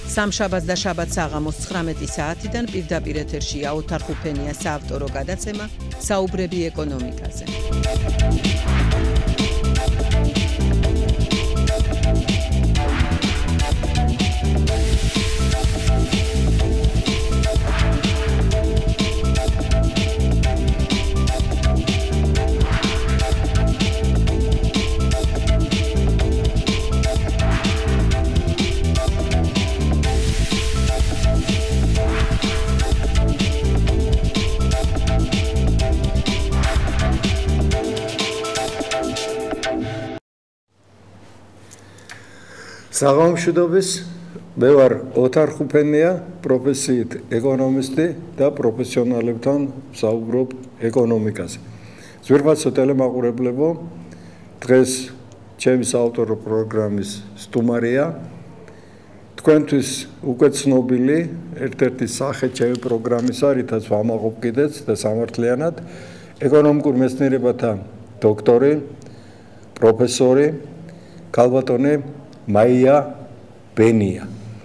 სამშაბათს და შაბათს საღამოს 19 საათიდან პირდაპირ ეთერშია ოთარ ხუფენიას საავტორო გადაცემა საუბრები ეკონომიკაზე. საღამოშუდობის მე ვარ ოთარ ხუფენია, პროფესიით ეკონომისტი და პროფესიონალებთან ვსაუბრობ ეკონომიკაზე. ძვირფასო ტელემაყურებლებო, დღეს ჩემი საავტორო პროგრამის სტუმარია თქვენთვის უკვე ცნობილი ერთ-ერთი სახე ჩემი პროგრამისა, რითაც ვამაყობ კიდეც და სამართლიანად ეკონომიკურ მეცნიერებათა დოქტორი, პროფესორი, ქალბატონი მაია ბენია.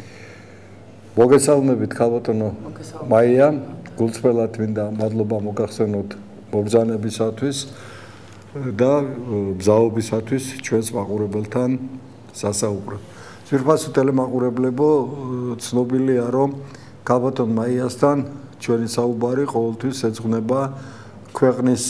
მოგესალმებით ქალბატონო მაია, გულწრფელად მინდა მადლობა მოგახსენოთ მობრძანებისათვის და ბრძაობისათვის ჩვენს მაყურებელთან სასაუბრო. ძვირფასო ტელემაყურებლებო, ცნობილია რომ ქალბატონ მაიასთან ჩვენი საუბარი ყოველთვის ეძღვნება ქვეყნის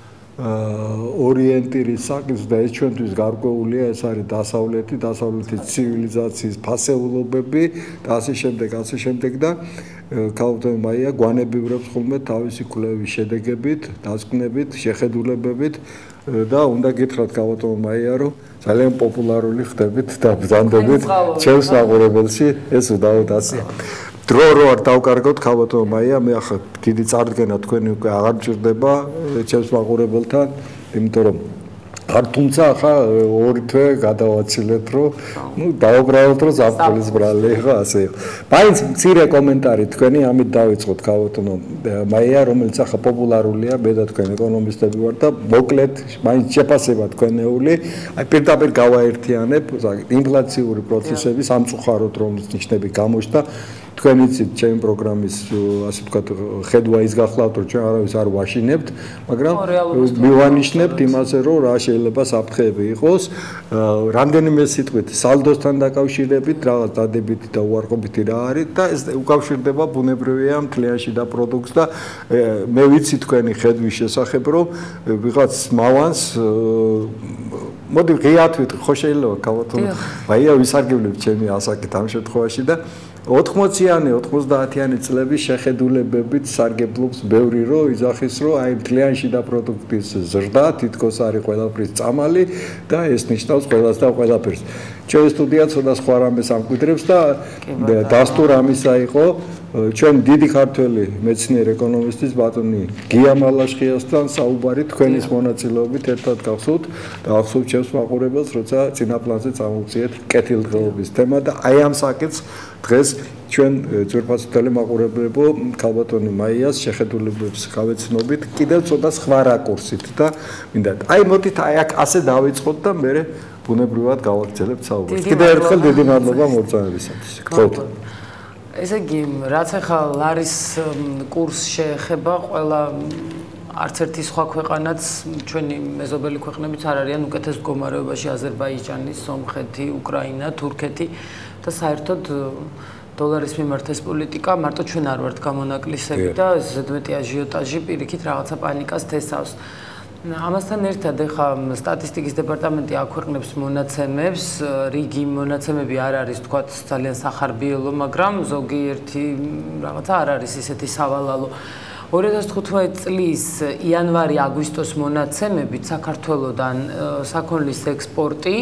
ორიენტირის საკითხს და ეს ჩვენთვის გარკვეულია, ეს არის დასავლეთის ცივილიზაციის ფასეულობები და ასე შემდეგ და ქალბატონ მაია გვანებივრებს ხოლმე თავისი კვლევის შედეგებით, დასკვნებით, შეხედულებებით და უნდა გითხრათ ქალბატონ მაია, რომ ძალიან პოპულარული ხდებით და ბრძანდებით ჩემს მაყურებელში, ეს უდავოდ ასეა. დრო რო არ დავკარგოთ ქალბატონ მაია, მე ახლა დიდი წარდგენა თქვენი უკვე აღარ მჭირდება ჩემს მაყურებელთან, იმიტომ რომ თუმცა ახლა ორი თვე გადავაცილეთ, რომ დავუბრალოთ, რომ ზაფხულის ბრალი ხო ასე იყო. მაინც მცირე კომენტარი თქვენი ამით დავიწყოთ ქალბატონ მაია, რომელიც ახლა პოპულარულია, მე და თქვენ ეკონომისტები ვართ და მოკლედ მაინც შეფასება თქვენეული, აი პირდაპირ გავაერთიანებ, ინფლაციური პროცესები სამწუხაროდ რომლის ნიშნები გამოჩნდა. თქვენ იცით ჩემი პროგრამის ასე ვთქვათ ხედვა ის გახლავთ რომ ჩვენ არავის არ ვაშინებთ, მაგრამ მივანიშნებთ იმაზე რომ რა შეიძლება საფრთხეები იყოს, რამდენიმე სიტყვით სალდოსთან დაკავშირებით, რაღაც დადებითი და უარყოფითი რა არის და ეს უკავშირდება ბუნებრივია მთლიანში და პროდუქტს და მე ვიცი თქვენი ხედვის შესახებ რომ ვიღაც მავანს მოდი ღიად ვიტყვი, ხო შეიძლება ქალბატონ მაია ვისარგებლებ ჩემი ასაკით ამ შემთხვევაში და 80-იანი, 90-იანი წლების შეხედულებებით სარგებლობს ბევრი რომ იძახის რომ აი მთლიანში და პროდუქტის ზრდა თითქოს არის ყველაფრის წამალი და ეს ნიშნავს ყველას და ყველაფერს. ჩვენი სტუდია ცოტა სხვა რამეს ამკვიდრებს და დასტურ ამისა იყო ჩვენ დიდი ქართველი მეცნიერ ეკონომისტის ბატონი გია მალაშხიასთან საუბარი თქვენის მონაწილეობით ერთად გავხსოვთ და ახსოვთ ჩემს მაყურებელს, როცა წინა პლანზე წამოვწიეთ კეთილდღეობის თემა და აი ამ საკითხს დღეს ჩვენ ძვირფასო ტელემაყურებლებო ქალბატონი მაიას შეხედულებებს გავეცნობით კიდევ ცოტა სხვა რაკურსით და მინდა აი მოდით აი აქ ასე დავიწყოთ და მე ბუნებრივად გავაგრძელებთ საუბარს. კიდევ ერთხელ დიდი მადლობა მოგწონებისათვის. გთხოვთ. ესე იგი, რაც ახლა ლარის კურს შეეხება, ყველა არც ერთი სხვა ქვეყანაც ჩვენი მეზობელი ქვეყნებიც არ არიან უკეთეს მდგომარეობაში, აზერბაიჯანი, სომხეთი, უკრაინა, თურქეთი და საერთოდ დოლარის მიმართ ეს პოლიტიკა მარტო ჩვენ არ ვართ გამონაკლისები და ზედმეტი აჟიოტაჟი პირიქით რაღაცა პანიკას თესავს. ამასთან ერთად ახლა სტატისტიკის დეპარტამენტი აქვეყნებს მონაცემებს, რიგი მონაცემები არ არის თქვათ ძალიან სახარბიელო, მაგრამ ზოგიერთი რაღაცა არ არის ისეთი სავალალო. 2015 წლის იანვარი-აგვისტოს მონაცემებით საქართველოდან საქონლის ექსპორტი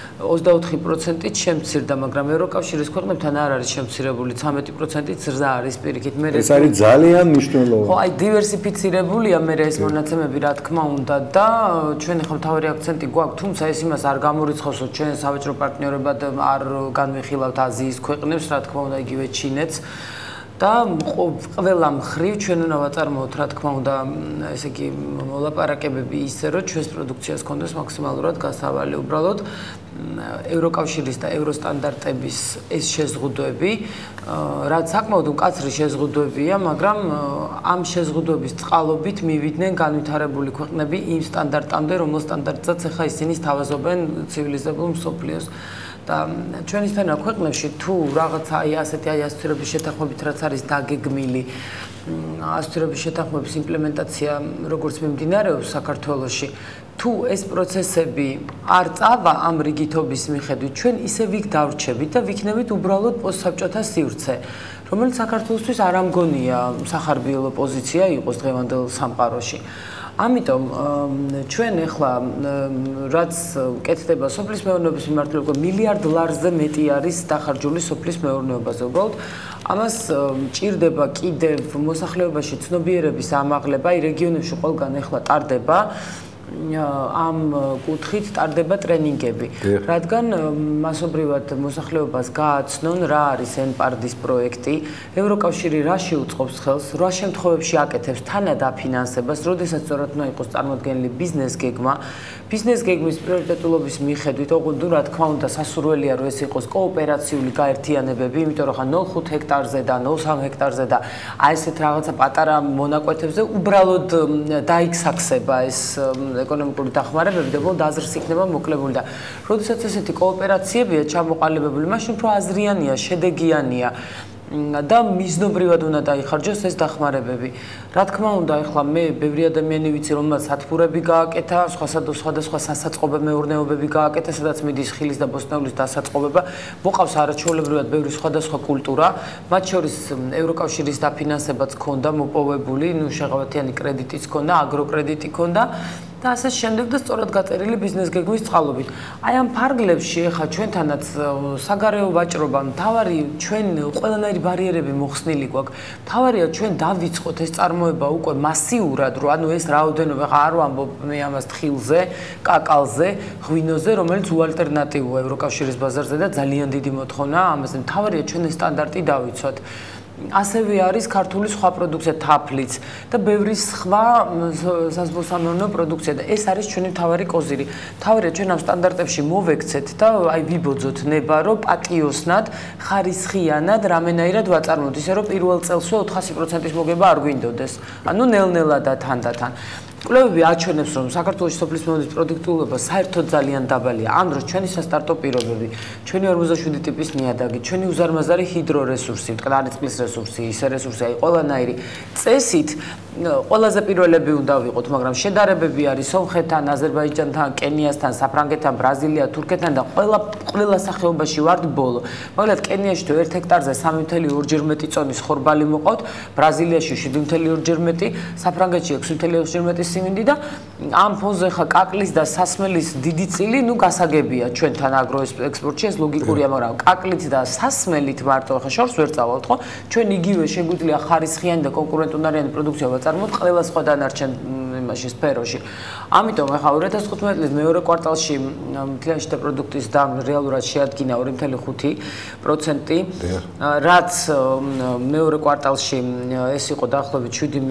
24%-ით შემცირდა, მაგრამ ევროკავშირის ქვეყნებთან არ არის შემცირებული, 13%-ით ზრდა არის პირიქით. ეს არის ძალიან მნიშვნელოვანი. ხო, აი დივერსიფიცირებულია მე ეს მონაცემები, რა თქმა უნდა და ჩვენ ახლა მთავარი აქცენტი გვაქვს, თუმცა ეს იმას არ გამორიცხავს, რომ ჩვენ სავაჭრო პარტნიორებად არ განვიხილავთ აზიის ქვეყნებს, რა თქმა უნდა, იგივე ჩინეთს. და ყველა მხრივ ჩვენ უნდა ვაწარმოოთ, რა თქმა უნდა, ესე იგი მოლაპარაკებები ისე, რომ ჩვენს პროდუქციას კონდეს მაქსიმალურად გასავალი. უბრალოდ ევროკავშირის და ევროსტანდარტების ეს შეზღუდვები, რაც საკმაოდ მკაცრი შეზღუდვებია, მაგრამ ამ შეზღუდვების წყალობით მივიდნენ განვითარებული ქვეყნები იმ სტანდარტამდე, რომელ სტანდარტსაც ახლა ისინი სთავაზობენ ცივილიზებულ მსოფლიოს. და ჩვენისთანა ქვეყნებში თუ რაღაცა ასეთი ასოცირების შეთანხმებით რაც არის დაგეგმილი ასოცირების შეთანხმების იმპლემენტაცია როგორც მიმდინარეობს საქართველოში თუ ეს პროცესები არ წავა ამ რიგითობის მიხედვით ჩვენ ისე ვიქ დავრჩებით და ვიქნებით უბრალოდ პოსტსაბჭოთა სივრცე რომელიც საქართველოსთვის არ ამგონია სახარბიელო პოზიცია იყოს დღევანდელ სამყაროში ამიტომ ჩვენ ახლა რაც კეთდება სოფლის მეურნეობის მიმართულებით მილიარდ ლარზე მეტი არის დახარჯული სოფლის მეურნეობაზე უბრალოდ ამას ჭირდება კიდევ მოსახლეობაში ცნობიერების ამაღლება აი რეგიონებში ყველგან ახლა ტარდება ამ კუთხით ტარდება ტრენინგები რადგან მასობრივად მოსახლეობას გააცნონ რა არის NPARD-ის პროექტი ევროკავშირი რაში უწყობს ხელს რა შემთხვევებში აკეთებს თანადაფინანსებას როდესაც სწორად უნდა იყოს წარმოდგენილი ბიზნეს გეგმა ბიზნეს გეგმის პრიორიტეტულობის მიხედვით ოღონდ რა თქმა უნდა სასურველია რომ ეს იყოს კოოპერაციული გაერთიანებები იმიტომ რომ ხა 0.5 ჰექტარზე და 0.3 ჰექტარზე და აი ესეთ რაღაცა პატარა მონაკვეთებზე უბრალოდ დაიქსაქსება ეს ეკონომიკური დახმარებები და ბოლოს აზრს იქნება მოკლებული და როდესაც ესეთი კოოპერაციებია ჩამოყალიბებული მაშინ უფრო აზრიანია შედეგიანია და მიზნობრივად უნდა დაიხარჯოს ეს დახმარებები. რა თქმა უნდა, ახლა მე ბევრი ადამიანი ვიცი, რომელსაც სათბურები გააკეთა, სხვადასხვა სასაწყობე მეურნეობები გააკეთა, სადაც მიდის ხილის და ბოსტნეულის დასაწყობება, მოყავს არაჩვეულებრივად ბევრი სხვადასხვა კულტურა, მათ შორის ევროკავშირის დაფინანსებაც ჰქონდა მოპოვებული, შეღავათიანი კრედიტიც ჰქონდა, აგროკრედიტი ჰქონდა. და ასე შემდეგ და სწორად გაწერილი ბიზნეს გეგმის წყალობით. აი ამ ფარგლებში ახლა ჩვენთანაც საგარეო ვაჭრობა, მთავარი ჩვენ ყველანაირი ბარიერები მოხსნილი გვაქვს. მთავარია ჩვენ დავიწყოთ ეს წარმოება უკვე მასიურად, რომ ანუ ეს რაოდენობა არ ვამბობ მე ამას თხილზე, კაკალზე, ღვინოზე, რომელიც უალტერნატივოა ევროკავშირის ბაზარზე და ძალიან დიდი მოთხოვნაა ამაზე. მთავარია ჩვენ ეს სტანდარტი დავიცვათ. ასევე არის ქართული სხვა პროდუქცია თაფლიც და ბევრი სხვა საზღვაო პროდუქცია და ეს არის ჩვენი მთავარი კოზირი. მთავარია ჩვენ ამ სტანდარტებში მოვექცეთ და აი ვიბოძოთ ნება რომ პატიოსნად, ხარისხიანად რამენაირად ვაწარმოოთ, ისე რომ პირველ წელსვე 400%-ის მოგება არ გვინდოდეს. ანუ ნელ-ნელა და თანდათან. კვლევები აჩვენებს, რომ საქართველოს სოფლის მეურნეობის პროდუქტიულობა საერთოდ ძალიან დაბალია. ამ დროს ჩვენი სასტარტო პირობები, ჩვენი 47 ტიპის ნიადაგი, ჩვენი უზარმაზარი ჰიდრორესურსი, მტკნარი წყლის რესურსი, ისე რესურსი, აი ყველანაირი წესით ყველაზე პირველები უნდა ვიყოთ, მაგრამ შედარებები არის სომხეთთან, აზერბაიჯანთან, კენიასთან, საფრანგეთთან, ბრაზილია, თურქეთთან და ყველა სახეობაში ვართ ბოლო. მაგალითად, კენიაში თუ 1 ჰექტარზე 3.2 ჯერ მეტი წონის ხორბალი მოყავთ, ბრაზილიაში 7.2 ჯერ მეტი, საფრანგეთში 6.2 ჯერ მეტი სიმინდი და ამ ფონზე ხა კაკლის და სასმელის დიდი წილი, ნუ გასაგებია ჩვენთან აგროექსპორტში ეს ლოგიკურია, მაგრამ კაკლით და სასმელით მარტო ხა შორს ვერ წავალთ, ხო? ჩვენ იგივე შეგვიძლია ხარისხიანი და კონკურენტუნარიანი პროდუქცია ვაწარმოოთ ყველა სხვა დანარჩენ იმაში სფეროში. ამიტომ ახლა 2015 წლის მეორე კვარტალში მთლიანი შიდა პროდუქტის და რეალურად შეადგინა 2.5%, რაც მეორე კვარტალში ეს იყო დაახლოებით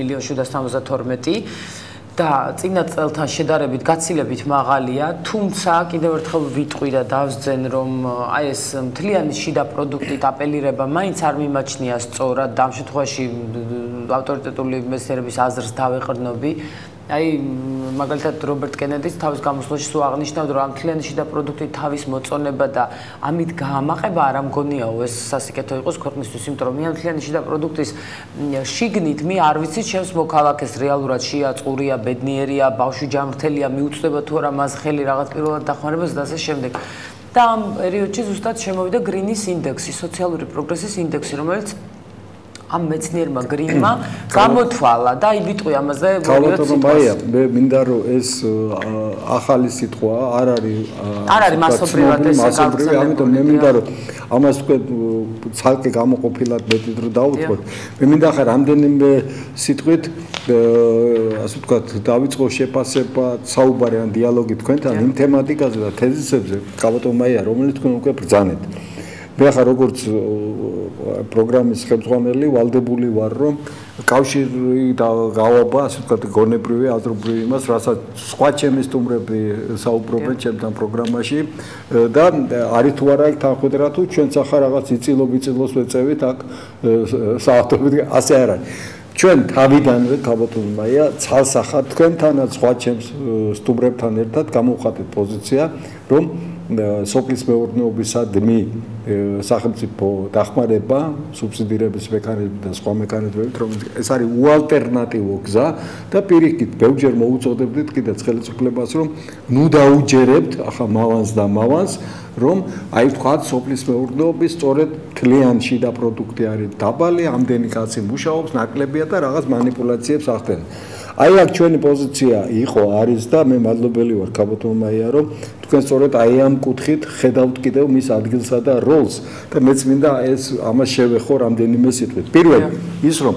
7.772 და წინა წელთან შედარებით გაცილებით მაღალია, თუმცა კიდევ ერთხელ ვიტყვი და დავსძენ, რომ აი ეს მთლიანი შიდა პროდუქტით აპელირება მაინც არ მიმაჩნია სწორად და ამ შემთხვევაში ავტორიტეტული მეცნიერების აზრს დავეყრდნობი. აი მაგალითად რობერტ კენედიც თავის გამოსვლაში სულ აღნიშნავდა, რომ ამ მთლიანი შიდა პროდუქტით თავის მოწონება და ამით გაამაყება არ ამგონიაო ეს სასიკეთო იყოს ქვეყნისთვის, იმიტომ რომ მე ამ მთლიანი შიდა პროდუქტის შიგნით მე არ ვიცი ჩემს მოქალაქეს რეალურად შია, წყურია, ბედნიერია, ბავშვი ჯანმრთელია, მიუწვდება თუ არა მას ხელი რაღაც პირველად დახმარებას და ასე შემდეგ. და ამ პერიოდში ზუსტად შემოვიდა გრინის ინდექსი, სოციალური პროგრესის ინდექსი, რომელიც ამ მეცნიერმა გრინმა გამოთვალა და აი ვიტყვი ამაზე მოგიოცით. მე მინდა რომ ეს ახალი სიტყვა არ არის მასობრივად ეს მასობრივი, ამიტომ მე მინდა რომ ამას თქვენ ცალკე გამოყოფილად მეტი დრო დავუწყოთ. მე მინდა ხარ რამდენიმე სიტყვით ასე ვთქვათ დავიწყო შეფასება, საუბარი ან დიალოგი თქვენთან იმ თემატიკაზე და თეზისებზე, კაბატონ მაია, რომელიც თქვენ უკვე ბრძანეთ. მე ხარ როგორც პროგრამის ხელმძღვანელი ვალდებული ვარ რომ კავშირი და გავაბა ასე ვთქვათ გონებრივი აზრობრივი იმას რასაც სხვა ჩემი სტუმრები საუბრობენ ჩემთან პროგრამაში და არის თუ არა თანხმდრა თუ ჩვენც ახლა რაღაც იწილოს ვეწევით აქ საავტომობილო ასე არ არის ჩვენ თავიდანვე ქაბათონ მაია ცალსახად თქვენთანაც სხვა ჩემს სტუმრებთან ერთად გამოვხატეთ პოზიცია რომ სოფლის მეურნეობისადმი სახელმწიფო დახმარება სუბსიდირების მექანიზმი და სხვა მექანიზმებით რომ ეს არის უალტერნატივო გზა და პირიქით ბევრჯერ მოუწოდებდით კიდეც ხელისუფლებას რომ ნუ დაუჯერებთ ახლა მავანს რომ აი თქვა სოფლის მეურნეობის სწორედ თლიანი შიდა პროდუქტი არის დაბალი ამდენი კაცი მუშაობს ნაკლებია და რაღაც манипуляციებს ახდენენ აი აქ ჩვენი პოზიცია იყო არის და მე მადლობელი ვარ ქაბათონ მაია რომ თქვენ სწორედ აი ამ კუთხით ხედავთ კიდევ მის ადგილსა და როლს და მეც მინდა ეს ამას შევეხო რამდენიმე სიტყვით პირველ ის რომ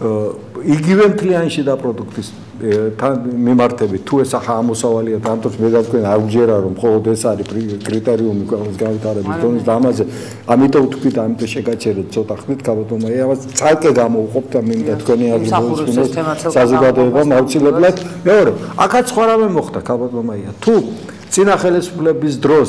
იგივე მთლიანში და პროდუქტის თან მიმართებით თუ ეს ახლა ამოსავალია და ამ დროს მე და თქვენ არ ვჯერა რომ მხოლოდ ეს არის კრიტერიუმი ქვეყნის განვითარების დონის და ამაზე ამიტომ თქვით ამიტომ შეგაჩერეთ ცოტა ხნით ქაბათონ მაია ამას ცალკე გამოვყოფთ და მინდა თქვენი აგროვოს საზოგადოებამ აუცილებლად მეორე აქაც სხვა რამე მოხდა ქაბათონ მაია თუ წინა ხელისუფლების დროს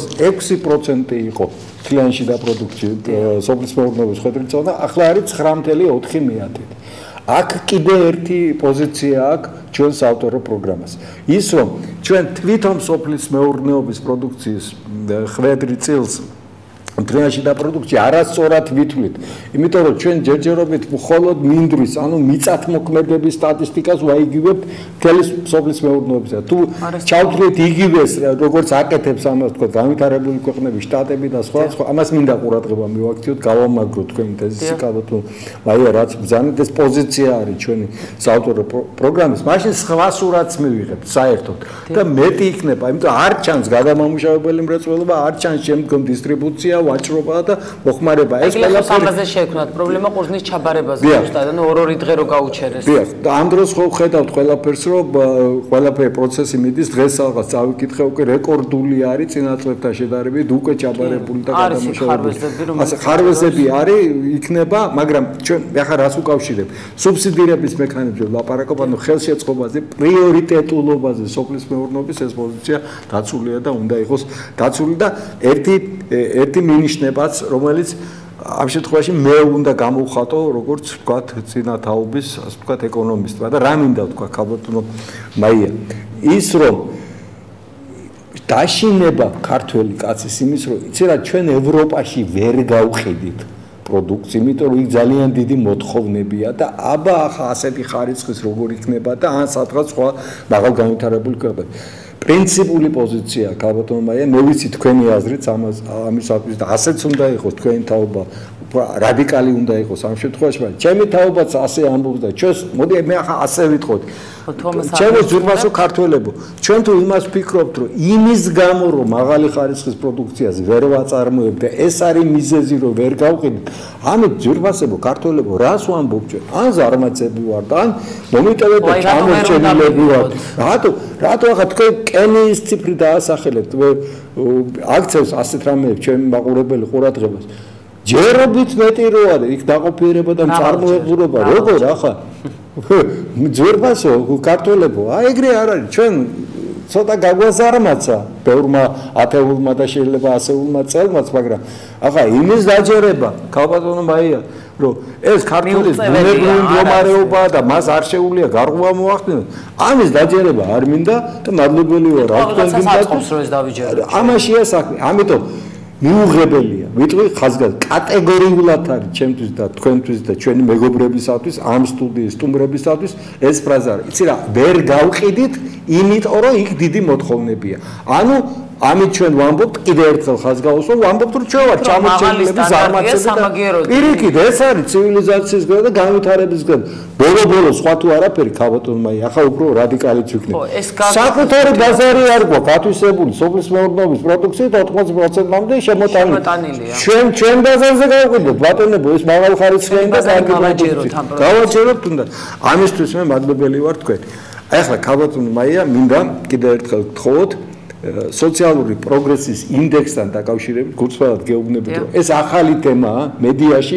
6% იყო თლიანში და პროდუქტი სოფლის მეურნეობის ხედრით და ახლა არის 9.4%. აქ კიდე ერთი პოზიცია აქვს ჩვენ საავტორო პროგრამას. ის რომ ჩვენ თვითონ სოფლის მეურნეობის პროდუქციის ხვედრი წილს თლიანში და პროდუქტი არასწორად ვითვლით. იმიტომ რომ ჩვენ ჯერჯერობით მხოლოდ მინდვრის, ანუ მიწათმოქმედების სტატისტიკას ვაიგივებთ თელის სოფლის მეურნეობისა. თუ ჩავთვლით იგივეს, როგორც აკეთებს ამას თქვა განვითარებული ქვეყნების შტატები და სხვა, ამას მინდა ყურადღება მივაქციოთ, გავამაგროთ თქვენი თეზისი კაბათო. მაია რაც ბრძანეთ ეს პოზიცია არის ჩვენი საავტორო პროგრამის. მაშინ სხვა სურათს მივიღებთ საერთოდ და მეტი იქნება, იმიტომ არ ჩანს გადამამუშავებელი მრეწველობა, არ ჩანს შემდგომ დისტრიბუცია ვაჭრობა და მოხმარება ეს ყველაფერი სამაზე შეექმნათ პრობლემა ყურძნის ჩაბარებაზე ზუსტად ანუ ორ-ორი დღე რო გაუჩერეს დიახ და ამ დროს ხო ხედავთ ყველაფერს რომ ყველაფერი პროცესი მიდის დღეს რაღაც წავიკითხე უკვე რეკორდული არის წინა წლებთან შედარებით უკვე ჩაბარებული და გადამუშავებული ასე ხარვეზები არის იქნება მაგრამ ჩვენ ახლა რას უკავშირებ სუბსიდირების მექანიზმზე ლაპარაკობ ანუ ხელშეწყობაზე პრიორიტეტულობაზე სოფლის მეურნეობის ეს პოზიცია დაცულია და უნდა იყოს დაცული და ერთი მინიშნებაც რომელიც ამ შემთხვევაში მე უნდა გამოვხატო როგორც ვთქვათ წინა თაობის ასე ვთქვათ ეკონომისტმა და რა მინდა ვთქვა ქაბათონო მაია ის რომ დაშინება ქართველი კაცის იმის რომ იცი რა ჩვენ ევროპაში ვერ გავყიდით პროდუქცია იმიტომ რომ იქ ძალიან დიდი მოთხოვნებია და აბა ახლა ასეთი ხარისხის როგორ იქნება და ან სადღაც სხვა მაღალ განვითარებული ქვეყნები პრინციპული პოზიცია ქაბათონ მაია მე ვიცი თქვენი აზრით ამისათვის და ასეც უნდა იყოს თქვენი თაობა რადიკალი უნდა იყოს ამ შემთხვევაში მაგრამ ჩემი თაობაც ასე ამბობს და ჩვენს მოდი მე ახლა ასე ვიტყოდ ჩემო ძვირფასო ქართველებო ჩვენ თუ იმას ვფიქრობთ რომ იმის გამო რომ მაღალი ხარისხის პროდუქციას ვერ ვაწარმოებთ და ეს არის მიზეზი რომ ვერ გავყიდით ამით ძვირფასებო ქართველებო რას ვამბობ ჩვენ ან ზარმაცები ვართ ან მომიტევეთ და ჩამორჩენილები ვართ რატო ახლა თქვენ კენიის ციფრი დაასახელებთ აქცევს ასეთ რამეებს ჩემი მაყურებელი ყურადღებას ჯერობით მეტი რო არის იქ დაყოფიერება და მწარმოებლობა როგორ ახლა ძვირფასო ქართველებო აი ეგრე არ არის ჩვენ ცოტა გაგვაზარმაცა ბევრმა ათეულმა და შეიძლება ასეულმა წელმაც მაგრამ ახლა იმის დაჯერება ქალბატონო მაია რომ ეს ქართულის ბუნებრივი მდგომარეობა და მას არ შეუძლია გარღვევა მოახდინოს ამის დაჯერება არ მინდა და მადლობელი ვარ რა თქვენ გინდა ამაშია საქმე ამიტომ მიუღებელია ვიტყვი ხაზგას კატეგორიულად არის ჩემთვის და თქვენთვის და ჩვენი მეგობრებისათვის ამ სტუდიის სტუმრებისათვის ეს ფრაზა არის იცი რა ვერ გავყიდით იმიტომ რომ იქ დიდი მოთხოვნებია ანუ ამით ჩვენ ვამბობთ კიდე ერთხელ ხაზგაოს რომ ვამბობთ რომ ჩვენ ვარ ჩამორჩენილები ზარმაცები და პირიქით ეს არის ცივილიზაციის გზა და განვითარების გზა ბოლო სხვა თუ არაფერი ქაბათონ მაი ახლა უფრო რადიკალიც ვიქნებ საკუთარი ბაზარი არ გვაქვს ათვისებული სოფლის მეურნეობის პროდუქციით 80%-მდე შემოტანილია ჩვენ ბაზარზე გავყიდოთ ბატონებო ეს მაღალ ხარისხიანი და გავაჯეროთ უნდა ამისთვის მე მადლობელი ვარ თქვენ ახლა ქაბათონ მაია მინდა კიდე ერთხელ გთხოვოთ სოციალური პროგრესის ინდექსთან დაკავშირებით გულწრფელად გეუბნებით, რომ ეს ახალი თემაა მედიაში.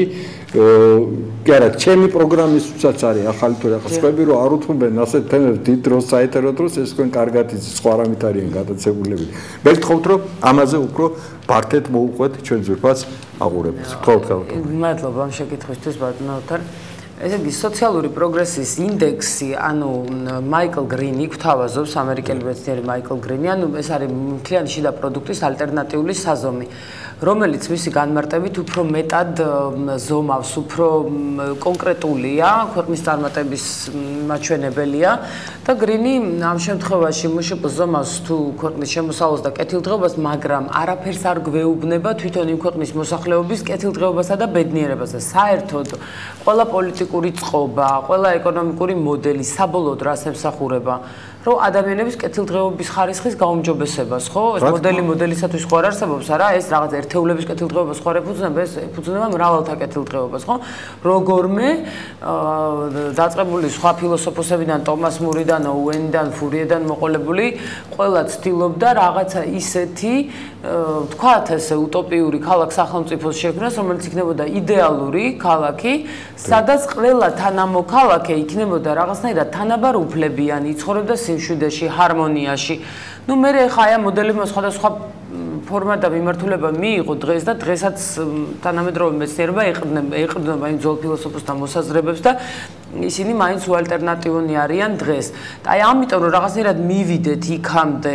კი არა, ჩემი პროგრამისთვისაც არის ახალი თორე ახლა სხვები რომ არ უთმობენ ასეთ თემებს დიდ დროს საეტერო დროს ეს თქვენ კარგად იცით, სხვა რამით არიან გადაცებულები. მე ვთხოვთ რომ ამაზე უფრო ფართედ მოუყვეთ ჩვენ ძვირფას აღურებას. გთხოვთ. მადლობა ამ შეკითხვისთვის ბატონო ოთარ. ესე იგი სოციალური პროგრესის ინდექსი, ანუ მაიკლ გრინი გვთავაზობს, ამერიკელი მეცნიერი მაიკლ გრინი, ანუ ეს არის მთლიანი შიდა პროდუქტის ალტერნატიული საზომი, რომელიც მისი განმარტებით უფრო მეტად ზომავს, უფრო კონკრეტულია, ქვეყნის წარმატების მაჩვენებელია და გრინი ამ შემთხვევაში მშპ ზომავს თუ ქვეყნის შემოსავალს და კეთილდღეობას, მაგრამ არაფერს არ გვეუბნება თვითონ იმ ქვეყნის მოსახლეობის კეთილდღეობასა და ბედნიერებაზე. საერთოდ ყველა პოლიტიკური წყობა, ყველა ეკონომიკური მოდელი საბოლოოდ რას ემსახურება? რომ ადამიანების კეთილდღეობის ხარისხის გაუმჯობესებას, ხო? ეს მოდელისათვის ხო არ არსებობს, არა? ეს რაღაც ერთეულების კეთილდღეობას ხო არ ეფუძნება, ეს ეფუძნება მრავალთა კეთილდღეობას, ხო? როგორმე დაწყებული სხვა ფილოსოფოსებიდან, ტომას მურიდან, ოუენიდან, ფურიედან მოყოლებული, ყველა ცდილობდა რაღაცა ისეთი, თქვათ ესეუტოპიური ქალაქ-სახელმწიფოს შექმნას, რომელიც იქნებოდა იდეალური ქალაქი, სადაც ყველა თანამოქალაქე იქნებოდა რაღაცნაირად თანაბარ უფლებიანი, იცხოვრებდა სიმშვიდეში, ჰარმონიაში. ნუ მე ხა აი ამ მოდელებმა სხვადასხვა ფორმა და მიმართულება მიიღო დღეს და დღესაც თანამედროვე მეცნიერება ეყრდნობა იმ ძველ ფილოსოფოსთა მოსაზრებებს და ისინი მაინც უალტერნატივონი არიან დღეს. და აი ამიტომ რომ რაღაცნაირად მივიდეთ იქამდე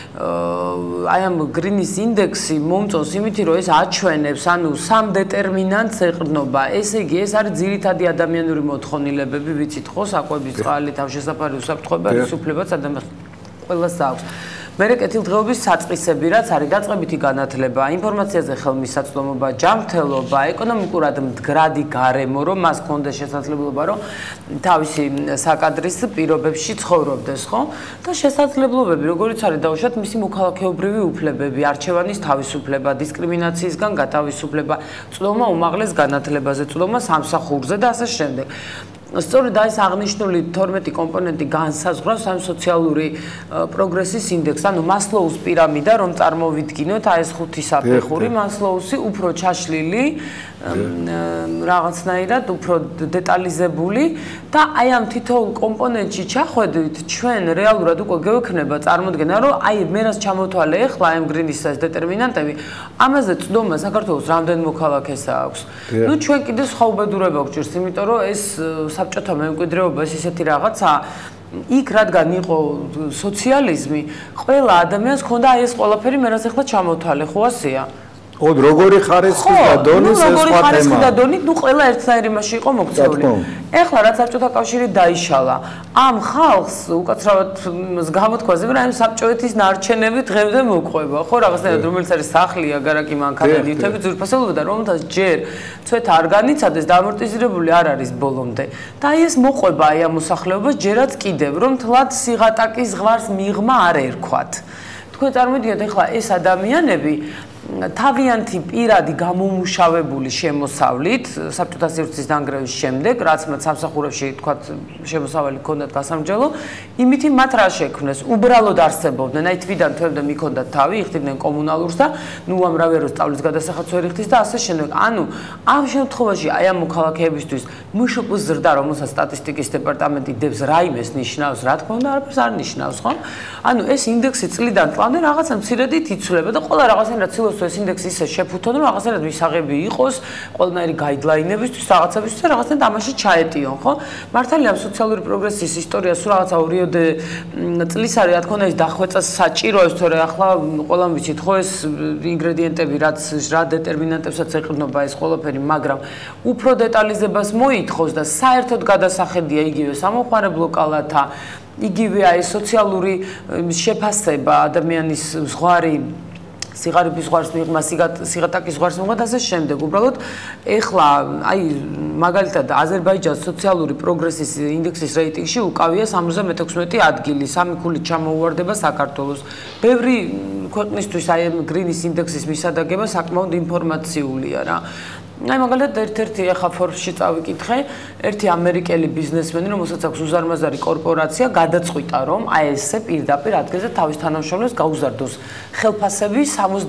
აი ამ გრინის ინდექსი მომწონს იმითი რომ ეს აჩვენებს, ანუ სამ დეტერმინანტს ეყრდნობა. ესე იგი ეს არის ძირითადი ადამიანური მოთხოვნილებები, ვიცით ხო, საკვების წყალი, თავშესაფარი, უსაფრთხოება, რისუფლებაც ადამიანს ყველას აქვს. მერე კეთილდღეობის საწყისები, რაც არის დაწყებითი განათლება, ინფორმაციაზე ხელმისაწვდომობა, ჯანმრთელობა, ეკონომიკურად მდგრადი გარემო, რომ მას ჰქონდეს შესაძლებლობა, რომ თავისი საკადრის პირობებში ცხოვრობდეს, ხო? და შესაძლებლობები, როგორიც არის დაუშვათ მისი მოქალაქეობრივი უფლებები, არჩევანის თავისუფლება, დისკრიმინაციისგან გათავისუფლება, წვდომა უმაღლეს განათლებაზე, წვდომა სამსახურზე და ასე შემდეგ. სწორედ ეს აღნიშნული 12 კომპონენტი განსაზღვრავს ამ სოციალური პროგრესის ინდექსს, ანუ მასლოუს პირამიდა, რომ წარმოვიდგინოთ, აი ეს ხუთი საფეხური, მასლოუსი უფრო ჩაშლილი, რაღაცნაირად უფრო დეტალიზებული და აი ამ თითოეულ კომპონენტში ჩახვედრით, ჩვენ რეალურად უკვე გვექნება წარმოდგენა, რომ აი მე რას ჩამოთვალე ახლა ამ გრინის ეს დეტერმინანტები, ამაზე წვდომა საქართველოს რამდენ მოქალაქეს აქვს. ნუ ჩვენ კიდე სხვა უბედურება გვჭირს, იმიტომ რომ ეს საბჭოთა მემკვიდრეობა ეს ისეთი რაღაცა იქ რადგან იყო სოციალიზმი, ყველა ადამიანს ჰქონდა აი ეს ყველაფერი, მე რაც ახლა ჩამოთვალე, ხო ასეა? როგორი ხარისხის და დონის ეს სხვა თემაა. როგორი ხარისხის და დონი, ნუ ყველა ერთნაირი მასში იყო მოქცეული. ეხლა რაც საბჭოთა კავშირი დაიშალა, ამ ხალხს უკაცრავად გამოთქვაზე, რომ აი საბჭოეთის ნარჩენები დღემდე მოყვება, ხო, რაღაცნაირად რომელიც არის სახლი, აგარაკი, მანქანა, ნივთები, ძვირფასეულობა და რომელთაც ჯერ ცვეთა არ განიცადეს და ამორტიზირებული არ არის ბოლომდე. და აი ეს მოყვება აი ამ მოსახლეობას ჯერაც კიდევ, რომ თლად სიღატაკის ზღვარს მიღმა არ ერქვათ. თქვენ წარმოვიდგინეთ ეხლა ეს ადამიანები თავიანთი პირადი გამომუშავებული შემოსავლით საბჭოთა სივრცის დანგრევის შემდეგ, რაც მათ სამსახურებში თქვათ შემოსავალი ჰქონდათ გასამრჯელო, იმითი მათ რა შექმნეს, უბრალოდ არსებობდნენ, აი თვიდან თვემდე მიქონდათ თავი, იხდიდნენ კომუნალურს და ნუ ამრავი რო სწავლის გადასახადს ვერ იხდის და ასე შემდეგ. ანუ ამ შემთხვევაში აი ამ მოქალაქეებისთვის მშპ-ს ზრდა, რომელსაც სტატისტიკის დეპარტამენტი დებს რაიმეს ნიშნავს, რა თქმა უნდა, არაფერს არ ნიშნავს, ხო? ანუ ეს ინდექსი წლიდან წლამდე რაღაცა მცირედით იცვლება და ყველა რაღაცნაირად ცდილობს ეს ინდექსი ისე შეფუთონ, რომ რაღაცნაირად მისაღები იყოს, ყველანაირი გაიდლაინებისთვის, რაღაცებისთვის და რაღაცნაირად ამაში ჩაეტიონ, ხო? მართალია ამ სოციალური პროგრესის ისტორია სულ რაღაცა 2-3 წლის არის, რა თქმა უნდა, ის დახვეწას საჭიროა, თორე ახლა ყველამ ვიცით, ხო, ეს ინგრედიენტები, რაც რა დეტერმინანტებსაც ეყრდნობა ეს ყველაფერი, მაგრამ უფრო დეტალიზებას მოითხოვს და საერთოდ გადასახედია იგივე სამოხმარებლო კალათა, იგივე აი სოციალური შეფასება, ადამიანის ზღვარი სიღარიბის ზღვარს მიღმა, სიღატაკის ზღვარს მიღმა და ასე შემდეგ. უბრალოდ ეხლა აი მაგალითად აზერბაიჯანის სოციალური პროგრესის ინდექსის რეიტინგში უკავია 76 ადგილი, 3 ქულით ჩამოუვარდება საქართველოს. ბევრი ქვეყნისთვის აი ამ გრინის ინდექსის მისადაგება საკმაოდ ინფორმაციულია რა. აი მაგალითად ერთ-ერთი ახლა Forbes-ში წავიკითხე, ერთი ამერიკელი ბიზნესმენი, რომელსაც აქვს უზარმაზარი კორპორაცია, გადაწყვიტა, რომ AES-ზე პირდაპირ ადგილზე თავის თანამშრომლებს გაუზარდოს ხელფასები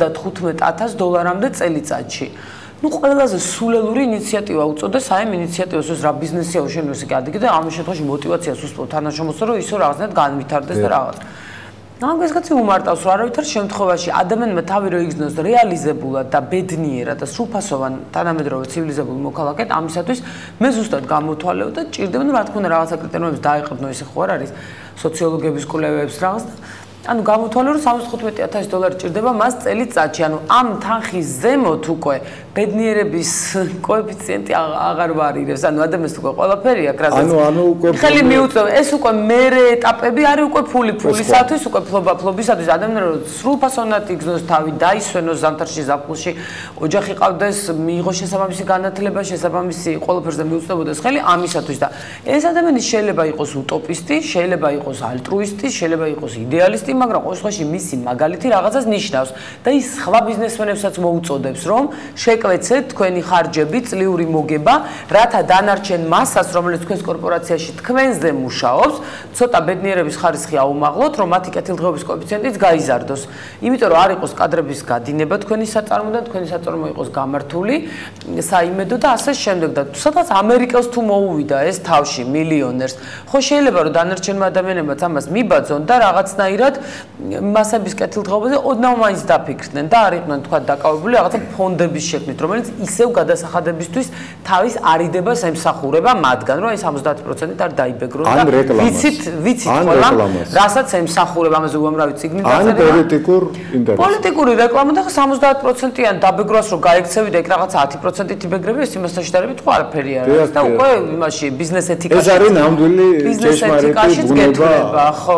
$75,000-მდე წელიწადში. Ну, ყველაზე სულელური ინიციატივა უწოდეს აი ამ ინიციატივას, ეს რა ბიზნესია უშენოს იქ ადგილზე და ამ შემთხვევაში мотиваციას უსწრებთ თანამშრომლებს, რომ ისო რაღაცნაირად განვითარდეს და რაღაც. Მაგას კაცი უმარტავს, რომ არავითარ შემთხვევაში ადამიანმა თავი რო იგრძნოს რეალიზებულად და ბედნიერად და სრულფასოვან თანამედროვე ცივილიზებულ მოქალაქედ, ამისათვის მე ზუსტად გამოთვალეო და ჭირდება, რა თქმა უნდა, რაღაცა კრიტერიუმებს დაეყრდნო, ისე ხო არ არის სოციოლოგების კვლევებს რაღაც და ანუ გამოთვალე რომ $75,000 ჭირდება მას წელიწადში, ანუ ამ თანხის ზემოთ უკვე ბედნიერების კოეფიციენტი აღარ ვარირებს, ანუ ადამიანს უკვე ყველაფერი აქვს, რასაც ანუ უკვე ხელი მიუწევ, ეს უკვე მერე ეტაპები არის უკვე ფულისათვის, უკვე ფლობისათვის, ადამიანი რომ სრულფასოვნად იგრძნოს თავი, დაისვენოს ზამთარში, ზაფხულში, ოჯახი ყავდეს, მიიღოს შესაბამისი განათლება, შესაბამისი ყველაფერზე მიუწევოდეს ხელი ამისათვის და ეს ადამიანი შეიძლება იყოს უტოპისტი, შეიძლება იყოს ალტრუისტი, შეიძლება იყოს იდეალისტი, მაგრამ ყოველ შემთხვევაში მისი მაგალითი რაღაცას ნიშნავს და ის სხვა ბიზნესმენებსაც მოუწოდებს, რომ შეკვეცეთ თქვენი ხარჯები, წლიური მოგება, რათა დანარჩენ მასას, რომელიც თქვენს კორპორაციაში თქვენზე მუშაობს, ცოტა ბედნიერების ხარისხი აუმაღლოთ, რომ მათი კეთილდღეობის კოეფიციენტიც გაიზარდოს. იმიტომ რომ არ იყოს კადრების გადინება თქვენი საწარმოდან, თქვენი საწარმო იყოს გამართული, საიმედო და ასე შემდეგ და სადაც ამერიკელს თუ მოუვიდა ეს თავში მილიონერს, ხო შეიძლება რომ დანარჩენმა ადამიანებმაც ამას მიბაძონ და რაღაცნაირად მასების კეთილდღეობაზე ოდნავ მაინც დაფიქრდნენ და არ იყვნენ თქვა დაკავებული რაღაცა ფონდების შექმნით, რომელიც ისევ გადასახადებისთვის თავის არიდებას ემსახურება მათგან, რომ ეს 70%-ით არ დაიბეგრონ და ვიცით ყველა, რასაც ემსახურება, ამაზე უამრავი წიგნი დაწერა. პოლიტიკური რეკლამა და 70%-იან დაბეგრვას რო გაიქცევი და ეგ რაღაცა 10%-ით იბეგრები, ეს იმასთან შედარებით ხო არაფერი არის და უკვე იმაში ბიზნეს ეთიკაში. ეს არის ნამდვილი ჭეშმარიტი ბუნება, ხო.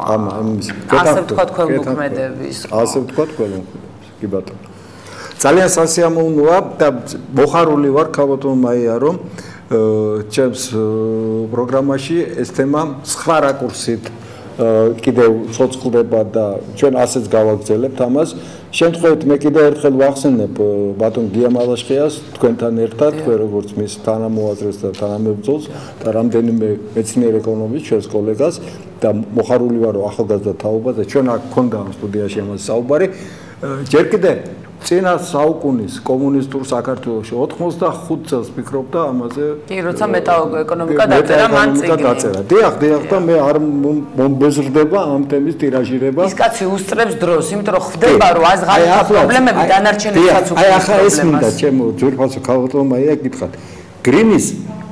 ასე ვთქვათ ქველმოქმედების. ასე ვთქვათ ქველმოქმედების. კი ბატონო. ძალიან სასიამოვნოა და მოხარული ვარ ქალბატონ მაია, რომ ჩემს პროგრამაში ეს თემა სხვა რაკურსით კიდევ ცოცხლდება და ჩვენ ასეც გავაგრძელებთ ამას. შემთხვევით მე კიდევ ერთხელ ვახსენებ ბატონ გია მალაშხიას თქვენთან ერთად, თქვენ როგორც მის თანამოაზრეს და თანამებრძოლს და რამდენიმე მეცნიერ ეკონომისტს, ჩვენს კოლეგას და მოხარული ვარ რომ ახალგაზრდა თაობა და ჩვენ აქ გქონდა ამ სტუდიაში ამას საუბარი. ჯერ კიდევ წინა საუკუნის კომუნისტურ საქართველოში 85 წელს ფიქრობდა ამაზე. კი, როცა მეტაეკონომიკა დაწერა მან წიგნი. დიახ და მე არ მომბეზრდება ამ თემის ტირაჟირება. ის კაცი უსწრებს დროს, იმიტომ რომ ხვდება რომ აზღარებს პრობლემები დანარჩენებსაც უკვე. აი ახლა ეს მინდა ჩემო ძვირფასო ქალბატონ მაია გითხრათ. გრინის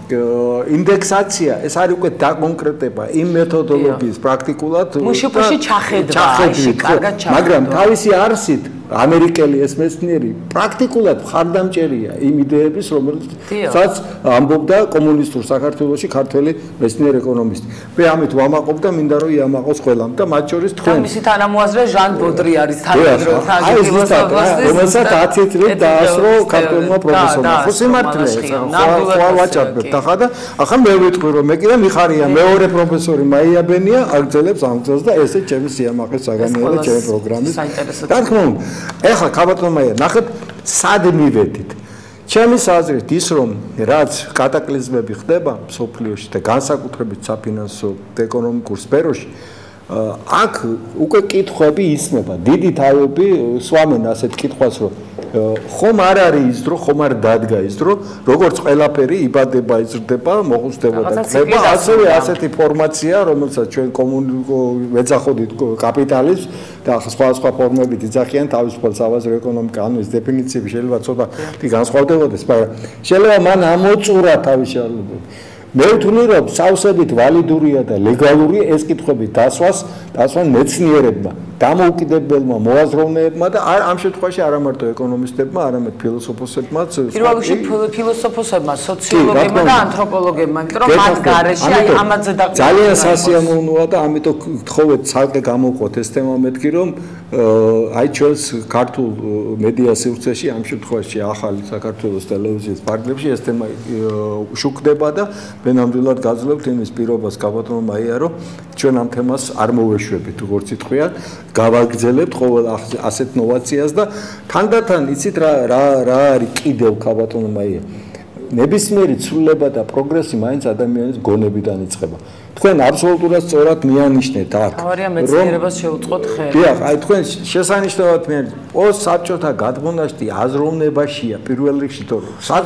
ინდექსაცია ეს არის უკვე დაკონკრეტება იმ მეთოდოლოგიის პრაქტიკულად მუშაკში ჩახედვა, აიში კარგად ჩახედვა. მაგრამ თავისი არსით ამერიკელი ეს მეცნიერი პრაქტიკულად მხარდამჭერია იმ იდეების, რომელსაც ამბობდა კომუნისტურ საქართველოში ქართველი მეცნიერ ეკონომისტი. მე ამით ვამაყობ და მინდა რომ იამაყოს ყველამ და მათ შორის თქვენ. მისი თანამოაზრე ჟან ბოდრი არის თანამედროვე ფილოსოფოსი, რომელსაც 10 წლით დაასრო ქართველმა პროფესორმა. ხო სიმართლეა, ხო ვაჭარბებთ ახლა და ახლა მე ვიტყვი რომ მე კიდე მიხარია მეორე პროფესორი მაია ბენია აგრძელებს ამ წელს და ესე ჩემი სიამაყის საგანია და ჩემი პროგრამის. რა თქმა უნდა ეხლა ქალბატონ მაია ნახეთ სად მივედით ჩემის აზრით ის რომ რაც კატაკლიზმები ხდება სოფლიოში და განსაკუთრებით საფინანსო და ეკონომიკურ სფეროში აქ უკვე კითხვები ისმება დიდი თავები სვამენ ასეთ კითხვას რომ ხომ არ არის ის დრო ხომ არ დადგა ის დრო როგორც ყველაფერი იბადება იზრდება მოხუცდება და ხდება ასევე ასეთი ფორმაცია რომელსაც ჩვენ ვეძახოდით კაპიტალიზმს და სხვა ფორმებით იძახიან თავისუფალ სავაზრო ეკონომიკა ანუ ეს დეფინიციები შეიძლება ცოტა განსხვავდებოდეს მაგრამ შეიძლება მან ამოწურა თავის შეხედულებით მე ვთვლი რომ სავსებით ვალიდურია და ლეგალური ეს კითხვები დასვან მეცნიერებმა დამოუკიდებელმა მოაზროვნეებმა და ამ შემთხვევაში არა მარტო ეკონომისტებმა, არამედ ფილოსოფოსებმაც. პირველ რიგში ფილოსოფოსებმა, სოციოლოგებმა და ანთროპოლოგებმა, იმიტომ რომ მათ გარეშე ამაზე დაყრდნობით. ძალიან სასიამოვნოა და ამიტომ გთხოვეთ ცალკე გამოვყოთ ეს თემა მეთქი რომ აი ჩვენს ქართულ მედია სივრცეში ამ შემთხვევაში ახალი საქართველოს ტელევიზიის ფარგლებში ეს თემა შუქდება და მე ნამდვილად გაძლევთ იმის პირობას ქალბატონ მაია რომ ჩვენ ამ თემას არ მოვეშვებით, როგორც იტყვიან, გავაგრძელებთ ყოველ ასეთ ნოვაციას და თანდათან იცით რა არის კიდევ ქაბატონო მაია. ნებისმიერი ცვლილება და პროგრესი მაინც ადამიანის გონებიდან იწყება. თქვენ აბსოლუტურად სწორად მიანიშნეთ აქ. თავარია მეცნიერებას შეუწყოთ ხელი. დიახ, აი თქვენ შესანიშნავად მე პოსტსაბჭოთა გადმონაშთი აზროვნებაშია პირველ რიგში თორე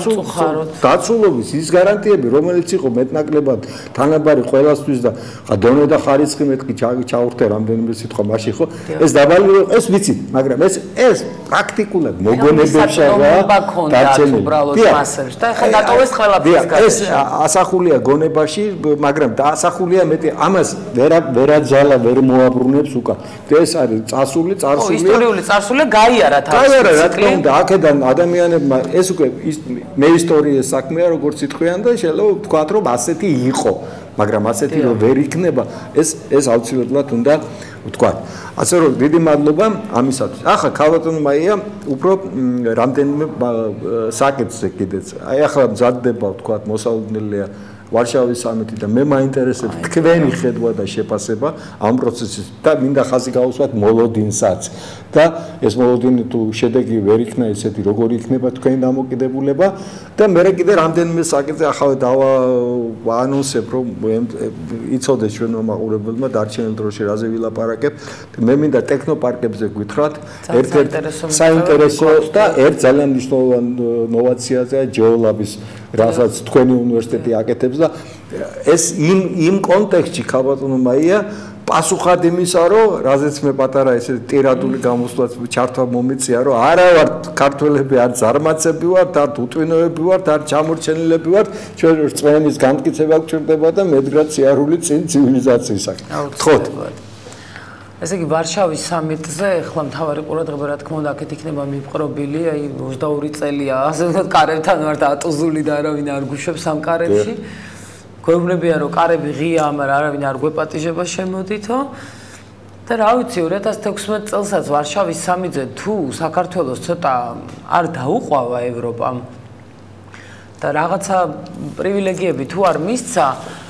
დაცულობის ის გარანტიები, რომელიც იყო მეტნაკლებად თანაბარი ყველასთვის და დონე და ხარისხი მეთქი ჩაურთე რამდენიმე სიტყვა მაშინ ხო? ეს დაბალი ეს ვიცით, მაგრამ ეს პრაქტიკულად მოგონებებშია დარჩენილი. უბრალოდ მასებს და ხა დატოვეს ყველაფერს გარშემო. ეს ასახულია გონებაში, მაგრამ დაასახულია მეტი ამას ვერაძალა ვერ მოაბრუნებს უკან. ეს არის წარსული ისტორიული წარსული გაიარა თავის რა თქმა უნდა აქედან ადამიანებმა ეს უკვე მე ისტორიის საქმეა როგორც იტყვიან და შეიძლება ვთქვათ რომ ასეთი იყო მაგრამ ასეთი რომ ვერ იქნება ეს აუცილებლად უნდა ვთქვათ ასე რომ დიდი მადლობა ამისათვის ახლა ქალბატონო მაია უფრო რამდენიმე საკითხზე კიდეც აი ახლა მზადდება ვთქვათ მოსალოდნელია ვარშავის სამიტი და მე მაინტერესებს თქვენი ხედვა და შეფასება ამ პროცესის და მინდა ხაზი გავუსვათ მოლოდინსაც და ეს მოლოდინი თუ შედეგი ვერ იქნა ესეთი როგორი იქნება თქვენი დამოკიდებულება და მე კიდე რამდენიმე საკითხზე ახლა დავაანონსებ რომ იცოდეს ჩვენმა მაყურებელმა დარჩენილ დროში რაზე ვილაპარაკებ მე მინდა ტექნოპარკებზე გვითხრათ ერთ-ერთ საინტერესო და ერთ ძალიან მნიშვნელოვან ნოვაციაზეა ჯეოლაბის რასაც თქვენი უნივერსიტეტი აკეთებს და ეს იმ კონტექსტში ქალბატონო მაია პასუხად იმისა რომ რაზეც მე პატარა ესე ტირადული გამოსვლაც ჩართვა მომიწია რომ არა ვარ ქართველები არ ზარმაცები ვართ არ უტვინოები ვართ არ ჩამორჩენილები ვართ ჩვენ რწმენის განმტკიცება გვჭირდება და მედგრად სიარული წინ ცივილიზაციისაკენ გთხოვთ ესე იგი ვარშავის სამიტზე ახლა მთავარი ყურადღება რა თქმა უნდა აქეთ იქნება მიპყრობილი აი 22 წელია ასე ვთქვათ კარებთან ვარ დატუზული და არავინ არ გუშვებს ამ კარებში გვეუბნებიან რომ კარები ღია მაგრამ არავინ არ გვეპატიჟება შემოდითო და რა ვიცი 2016 წელსაც ვარშავის სამიტზე თუ საქართველოს ცოტა არ დაუყვავა ევროპამ და რაღაცა პრივილეგიები თუ არ მისცა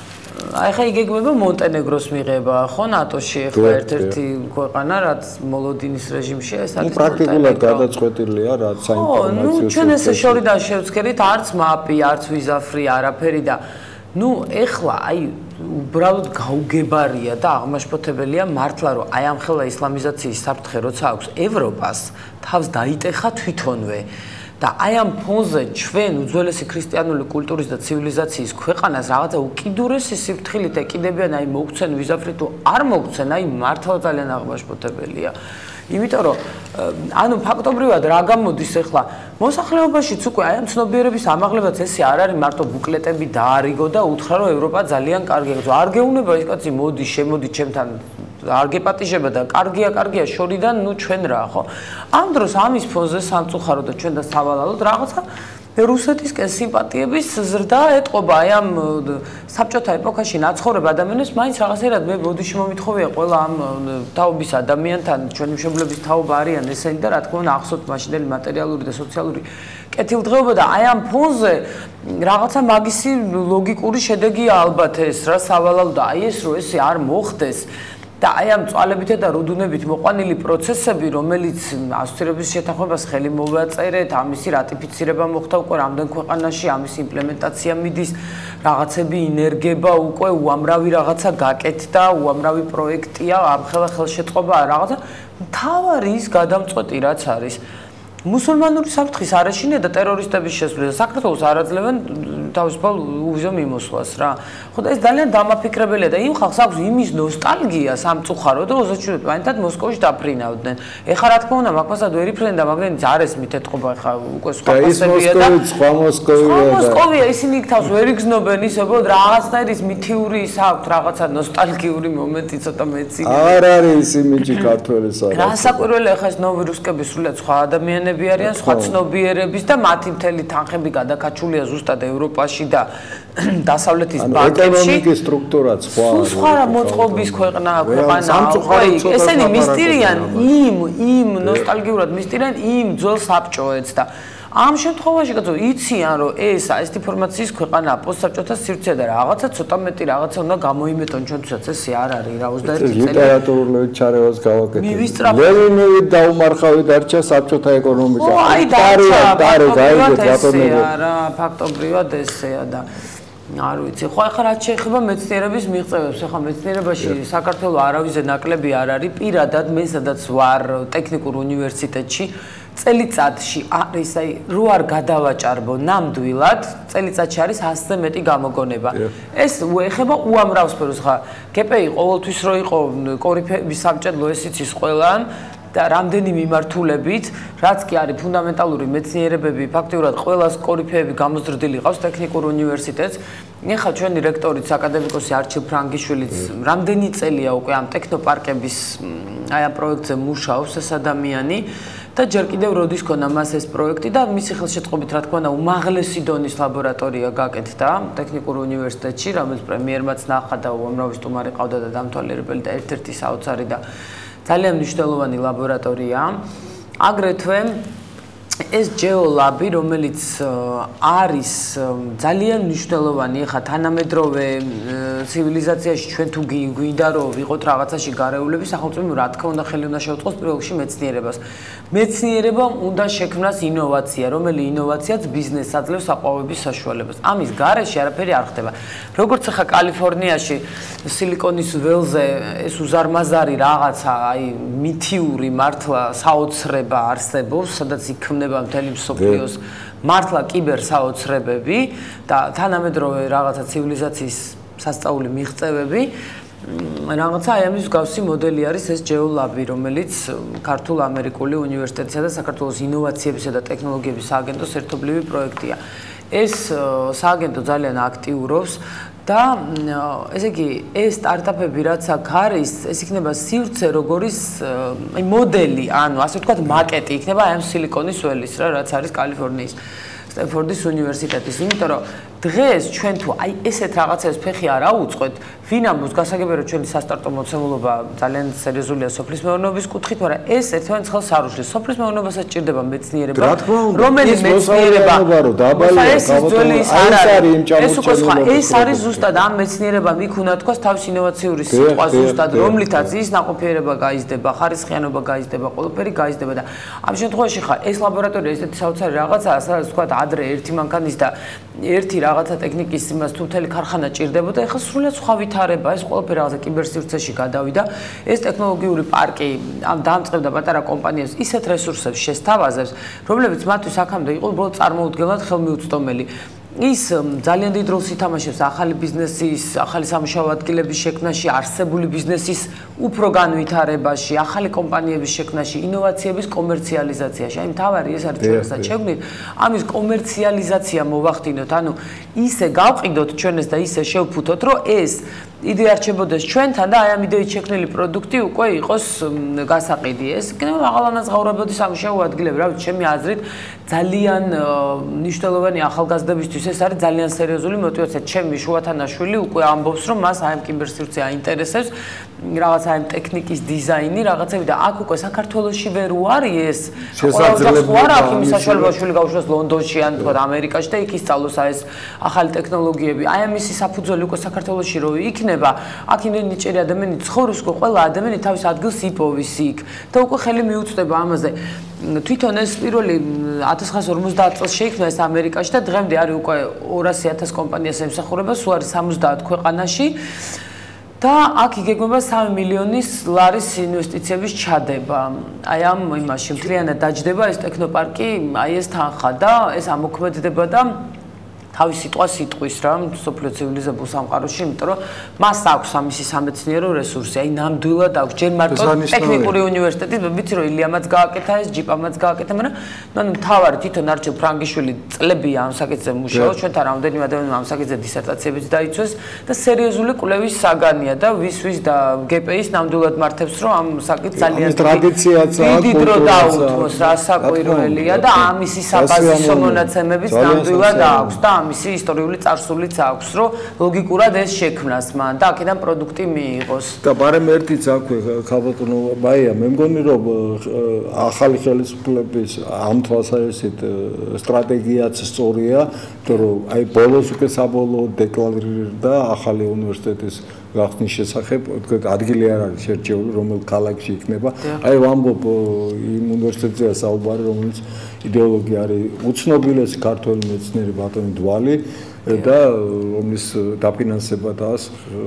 აი ხა იგეგმება მონტენეგროს მიღება ხო ნატოში ხა ერთ-ერთი ქვეყანა რაც მოლოდინის რეჟიმში ეს არის პრაქტიკულად გადაწყვეტილია რაც საინფორმაციო ჩვენ ესე შორიდან შევცქერით არც მაპი არც ვიზაფრი არაფერი და ნუ ეხლა აი უბრალოდ გაუგებარია და აღმაშფოთებელია მართლა რომ აი ამ ხელა ისლამიზაციის საფრთხე როცა აქვს ევროპას თავს დაიტეხა თვითონვე და აი ამ ფონზე ჩვენ უძველესი ქრისტიანული კულტურის და ცივილიზაციის ქვეყანას რაღაცა უკიდურესი სიფრთხილით ეკიდებიან აი მოგცენ ვიზაფრი თუ არ მოგცენ აი მართლა ძალიან აღმაშფოთებელია იმიტომ რომ ანუ ფაქტობრივად რა გამოდის ახლა მოსახლეობაშიც უკვე აი ამ ცნობიერების ამაღლებაც ესე არ არის მარტო ბუკლეტები დაარიგო და უთხრა რომ ევროპა ძალიან კარგია არ გეუნება ის კაცი მოდი შემოდი ჩემთან არ გეპატიჟება და კარგია შორიდან ნუ ჩვენ რა ხო ამ დროს ამის ფონზე სამწუხარო და ჩვენ და სავალალოდ რაღაცა რუსეთისკენ სიმპათიების ზრდა ეტყობა აი ამ საბჭოთა ეპოქაში ნაცხოვრებ ადამიანებს მაინც რაღაცერად მე ბოდიში მომითხოვია ყველა ამ თაობის ადამიანთან ჩვენი მშობლების თაობა არიან ესენი და რა თქმა უნდა ახსოვთ მაშინდელი მატერიალური და სოციალური კეთილდღეობა და აი ამ ფონზე რაღაცა მაგისი ლოგიკური შედეგია ალბათ ეს რა სავალალო და აი ეს რო ესე არ მოხდეს და აი ამ წვალებითა და რუდუნებით მოყვანილი პროცესები, რომელიც ასოცირების შეთანხმებას ხელი მოვაწერეთ, ამისი რატიფიცირება მოხდა უკვე რამდენ ქვეყანაში, ამის იმპლემენტაცია მიდის, რაღაცები ინერგება უკვე უამრავი რაღაცა გაკეთდა, უამრავი პროექტია, ამ ხელშეწყობა რაღაცა მთავარი ის გადამწყვეტი რაც არის. მუსულმანური საფრთხის არეშინია და ტერორისტების შესვლისა საქართველოს არ აძლევენ თავისუფალ უვიზო მიმოსვლას რა. ხო და ეს ძალიან დამაფიქრებელია და იმ ხალხს აქვს იმის ნოსტალგია სამწუხაროდ რომ 27 მაინდად მოსკოვში დაფრინავდნენ. ეხლა რა თქმა უნდა მაგასაც ვერ იფრენ და მაგდენიც არ ესმით ეთყობა ეხლა უკვე სხვა ფასებია და სხვა მოსკოვია ისინი იქ თავს ვერ იგზნობენ ისე უბრალოდ რაღაცნაირი ის მითიური ის აქვს რაღაცა ნოსტალგიური მომენტი ცოტა მეცი. არ არის იმიჯი ქართველის არა. რა საკვირველია ეხლა ეს ნოვირუსკების სრულიად სხვა ადამიანები არიან სხვა ცნობიერების და მათი მთელი თანხები გადაკაჩულია ზუსტად ევროპაში და დასავლეთის ბანკებში. ეკონომიკის სტრუქტურაც სხვა რა მოწყობის ქვეყანა ესენი მისტირიან იმ ნოსტალგიურად მისტირიან იმ ძველ საბჭოებს და ამ შემთხვევაში კაცო იციან რომ ეს ინფორმაციის ქვეყანაა პოსტსაბჭოთა სივრცე და რაღაცა ცოტა მეტი რაღაცა უნდა გამოიმეტონ ჩვენთვისაც ესე არ არის რა 21 წელი ლიტერატურული ჩარევას გავაკეთე მივისწრაფე ლევინოვი დაუმარხავი დარჩა საბჭოთა ეკონომიკა აი და ფაქტობრივად ესეა და არ ვიცი ხო ახლა რაც შეეხება მეცნიერების მიღწევებს ახლა მეცნიერებაში საქართველოს არავის ნაკლები არ არის პირადად მე სადაც ვარ ტექნიკურ უნივერსიტეტში წელიწადში არის აი რო არ გადავაჭარბო ნამდვილად წელიწადში არის 100-ზე მეტი გამოგონება ეს ეხება უამრავ სფეროს ხა გპი ყოველთვის რო იყო კორიფეების საბჭედლო ესიც ის ყველან და რამდენი მიმართულებით, რაც კი არის ფუნდამენტალური მეცნიერებები, ფაქტიურად ყველას კორიფეები გამოზრდილი ყავს ტექნიკურ უნივერსიტეტს. ეხლა ჩვენი რექტორიც აკადემიკოსი არჩილ ფრანგიშვილიც რამდენი წელია უკვე ამ ტექნოპარკების აი ამ პროექტზე მუშაობს ეს ადამიანი და ჯერ კიდევ როდის ქონა მას ეს პროექტი და მისი ხელშეწყობით რა თქმა უნდა უმაღლესი დონის ლაბორატორია გაკეთდა ტექნიკურ უნივერსიტეტში, რომელიც პრემიერმაც ნახა და უამრავი სტუმარი ყავდა და დამთვალიერებელი და ერთ-ერთი საოცარი და ძალიან მნიშვნელოვანი ლაბორატორია. აგრეთვე ეს GeoLab, რომელიც არის ძალიან მნიშვნელოვანი, ხა თანამედროვე ცივილიზაციაში ჩვენ თუ გვინდა რომ ვიყოთ რაღაცაში გარეულები, სახელმწიფომ რა თქმა უნდა ხელი უნდა შეუწყოს პირველ რიგში მეცნიერებას. მეცნიერებამ უნდა შექმნას ინოვაცია, რომელი ინოვაციაც ბიზნესს აძლევს აყვავების საშუალებას. ამის გარეშე არაფერი არ ხდება. როგორც ახლა კალიფორნიაში სილიკონის ველზე ეს უზარმაზარი რაღაცა, აი მითიური მართლა საოცრება არსებობს, სადაც იქმნება მთელი მსოფლიოს მართლა კიბერსაოცრებები და თანამედროვე რაღაცა ცივილიზაციის სასწაული მიღწევები. რაღაცა აი ამის მსგავსი მოდელი არის ეს GeoLab, რომელიც ქართულ ამერიკული უნივერსიტეტისა და საქართველოს ინოვაციებისა და ტექნოლოგიების სააგენტოს ერთობლივი პროექტია. ეს სააგენტო ძალიან აქტიურობს და ესე იგი ეს სტარტაპები რაც აქ არის, ეს იქნება სივრცე როგორის აი მოდელი, ანუ ასე ვთქვათ მაკეტი იქნება აი ამ სილიკონის ველის რა, რაც არის კალიფორნიის სტენფორდის უნივერსიტეტის, იმიტომ რომ დღეს ჩვენ თუ აი ესეთ რაღაცებს ფეხი არ აუწყოთ, ვინ ამბობს გასაგებია რომ ჩვენი სასტარტო მოცემულობა ძალიან სერიოზულია სოფლის მეურნეობის კუთხით, მაგრამ ეს ერთმანეთს ხელს არ უშლის. სოფლის მეურნეობასაც ჭირდება მეცნიერება, რომელიც მეცნიერება ეს უკვე სხვა, ეს არის ზუსტად ამ მეცნიერებამ იქ უნდა თქვას თავის ინოვაციური სიტყვა ზუსტად, რომლითაც ის ნაყოფიერება გაიზრდება, ხარისხიანობა გაიზრდება, ყველაფერი გაიზრდება და ამ შემთხვევაში ხა ეს ლაბორატორია ესეთი საოცარი რაღაცაა, სადაც თქვა ადრე ერთი მანქანის და ერთი რაღაცა ტექნიკის იმას თუ მთელი ქარხანა ჭირდებოდა, ეხლა სრულიად სხვა ვითარება, ეს ყველაფერი რაღაცა კიბერსივრცეში გადავიდა. ეს ტექნოლოგიური პარკი ამ დაამწყებდა პატარა კომპანიებს ისეთ რესურსებს შესთავაზებს, რომლებიც მათთვის აქამდე იყო უბრალოდ წარმოუდგენლად ხელმიუწვდომელი. ის ძალიან დიდ როლს ითამაშებს ახალი ბიზნესის, ახალი სამუშაო ადგილების შექმნაში, არსებული ბიზნესის უფრო განვითარებაში, ახალი კომპანიების შექმნაში, ინოვაციების კომერციალიზაციაში. აი მთავარი ეს არის ჩვენსაც შევგნით, ამის კომერციალიზაცია მოვახდინოთ, ანუ ისე გავყიდოთ ჩვენს და ისე შევფუთოთ, რომ ეს იდეა რჩებოდეს ჩვენთან და აი ამ იდეით შექმნილი პროდუქტი უკვე იყოს გასაყიდი. ეს იქნება აღალანაზღაურებადი სამუშაო ადგილები, რა ვიცი, ჩემი აზრით ძალიან მნიშვნელოვანი ახალგაზრდებისთვის ეს არის ძალიან სერიოზული мотиваცია. ჩემი შუათანაშვილი უკვე ამბობს, რომ მას აი ამ კიბერსივრცე აინტერესებს, რაღაცა აი ტექნიკის დიზაინი, რაღაცები და აქ უკვე საქართველოში ვერ უარი ეს. შესაძლებლობა არ აქვს იმის საშუალება შვილი გავუშვას ლონდონში ან თქვა ამერიკაში და იქ ისწავლოს აი ეს ახალი ტექნოლოგიები. აი ამისი საფუძველი უკვე საქართველოში რო იქნება, აქ იმდენი ჭირი ადამიანი ცხოვრობს, უკვე ყველა ადამიანი თავის ადგილს იპოვის იქ და უკვე ხელი მიუწვდება ამაზე. თვითონ ეს პირველი 1950 წელს შეიქმნა ეს ამერიკაში და დღემდე არის უკვე 200,000 კომპანიას ემსახურება, სულ არის 70 ქვეყანაში. და აქ იგეგმება 3 მილიონის ლარის ინვესტიციების ჩადება. აი ამ იმაში მთლიანად დაჯდება ეს ტექნოპარკი, აი ეს თანხა და ეს ამოქმედდება და თავის სიტყვა სიტყვის რა სოფლიო ცივილიზებულ სამყაროში, იმიტომ რომ მას აქვს ამისი სამეცნიერო რესურსი, აი ნამდვილად აქვს. ჯერ მარტო ტექნიკური უნივერსიტეტი, ვიცი რომ ილიამაც გააკეთა ეს, ჯიპამაც გააკეთა, მაგრამ ანუ მთავარი თვითონ არჩილ ფრანგიშვილი წლებია ამ საკითხზე მუშაობს, ჩვენთან რამდენიმე ადამიანმა ამ საკითხზე დისერტაციებიც დაიცვეს და სერიოზული კვლევის საგანია და ვის და გპის ნამდვილად მართებს რომ ამ საკითხს ძალიან დიდი დრო დაუთმოს, რა საკვირველია და ამისი საბაზისო მონაცემებიც ნამდვილად აქვს და ამისი ისტორიული წარსულიც აქვს, რომ ლოგიკურად ეს შექმნას მან და აქედან პროდუქტი მიიღოს. და ბარემ ერთიც აქვე ქალბატონო მაია, მე მგონი რომ ახალი ხელისუფლების ამ თვალსაზრისით სტრატეგიაც სწორია, იმიტომ რომ აი ბოლოს უკვე საბოლოოდ დეკლარირდა ახალი უნივერსიტეტის გახსნის შესახებ, ადგილი არ არის შერჩეული, რომელ ქალაქში იქნება. აი ვამბობ იმ უნივერსიტეტზეა საუბარი, რომელიც იდეოლოგია არის უცნობილესი ქართველი მეცნიერი ბატონი დვალი და რომლის დაფინანსებადაც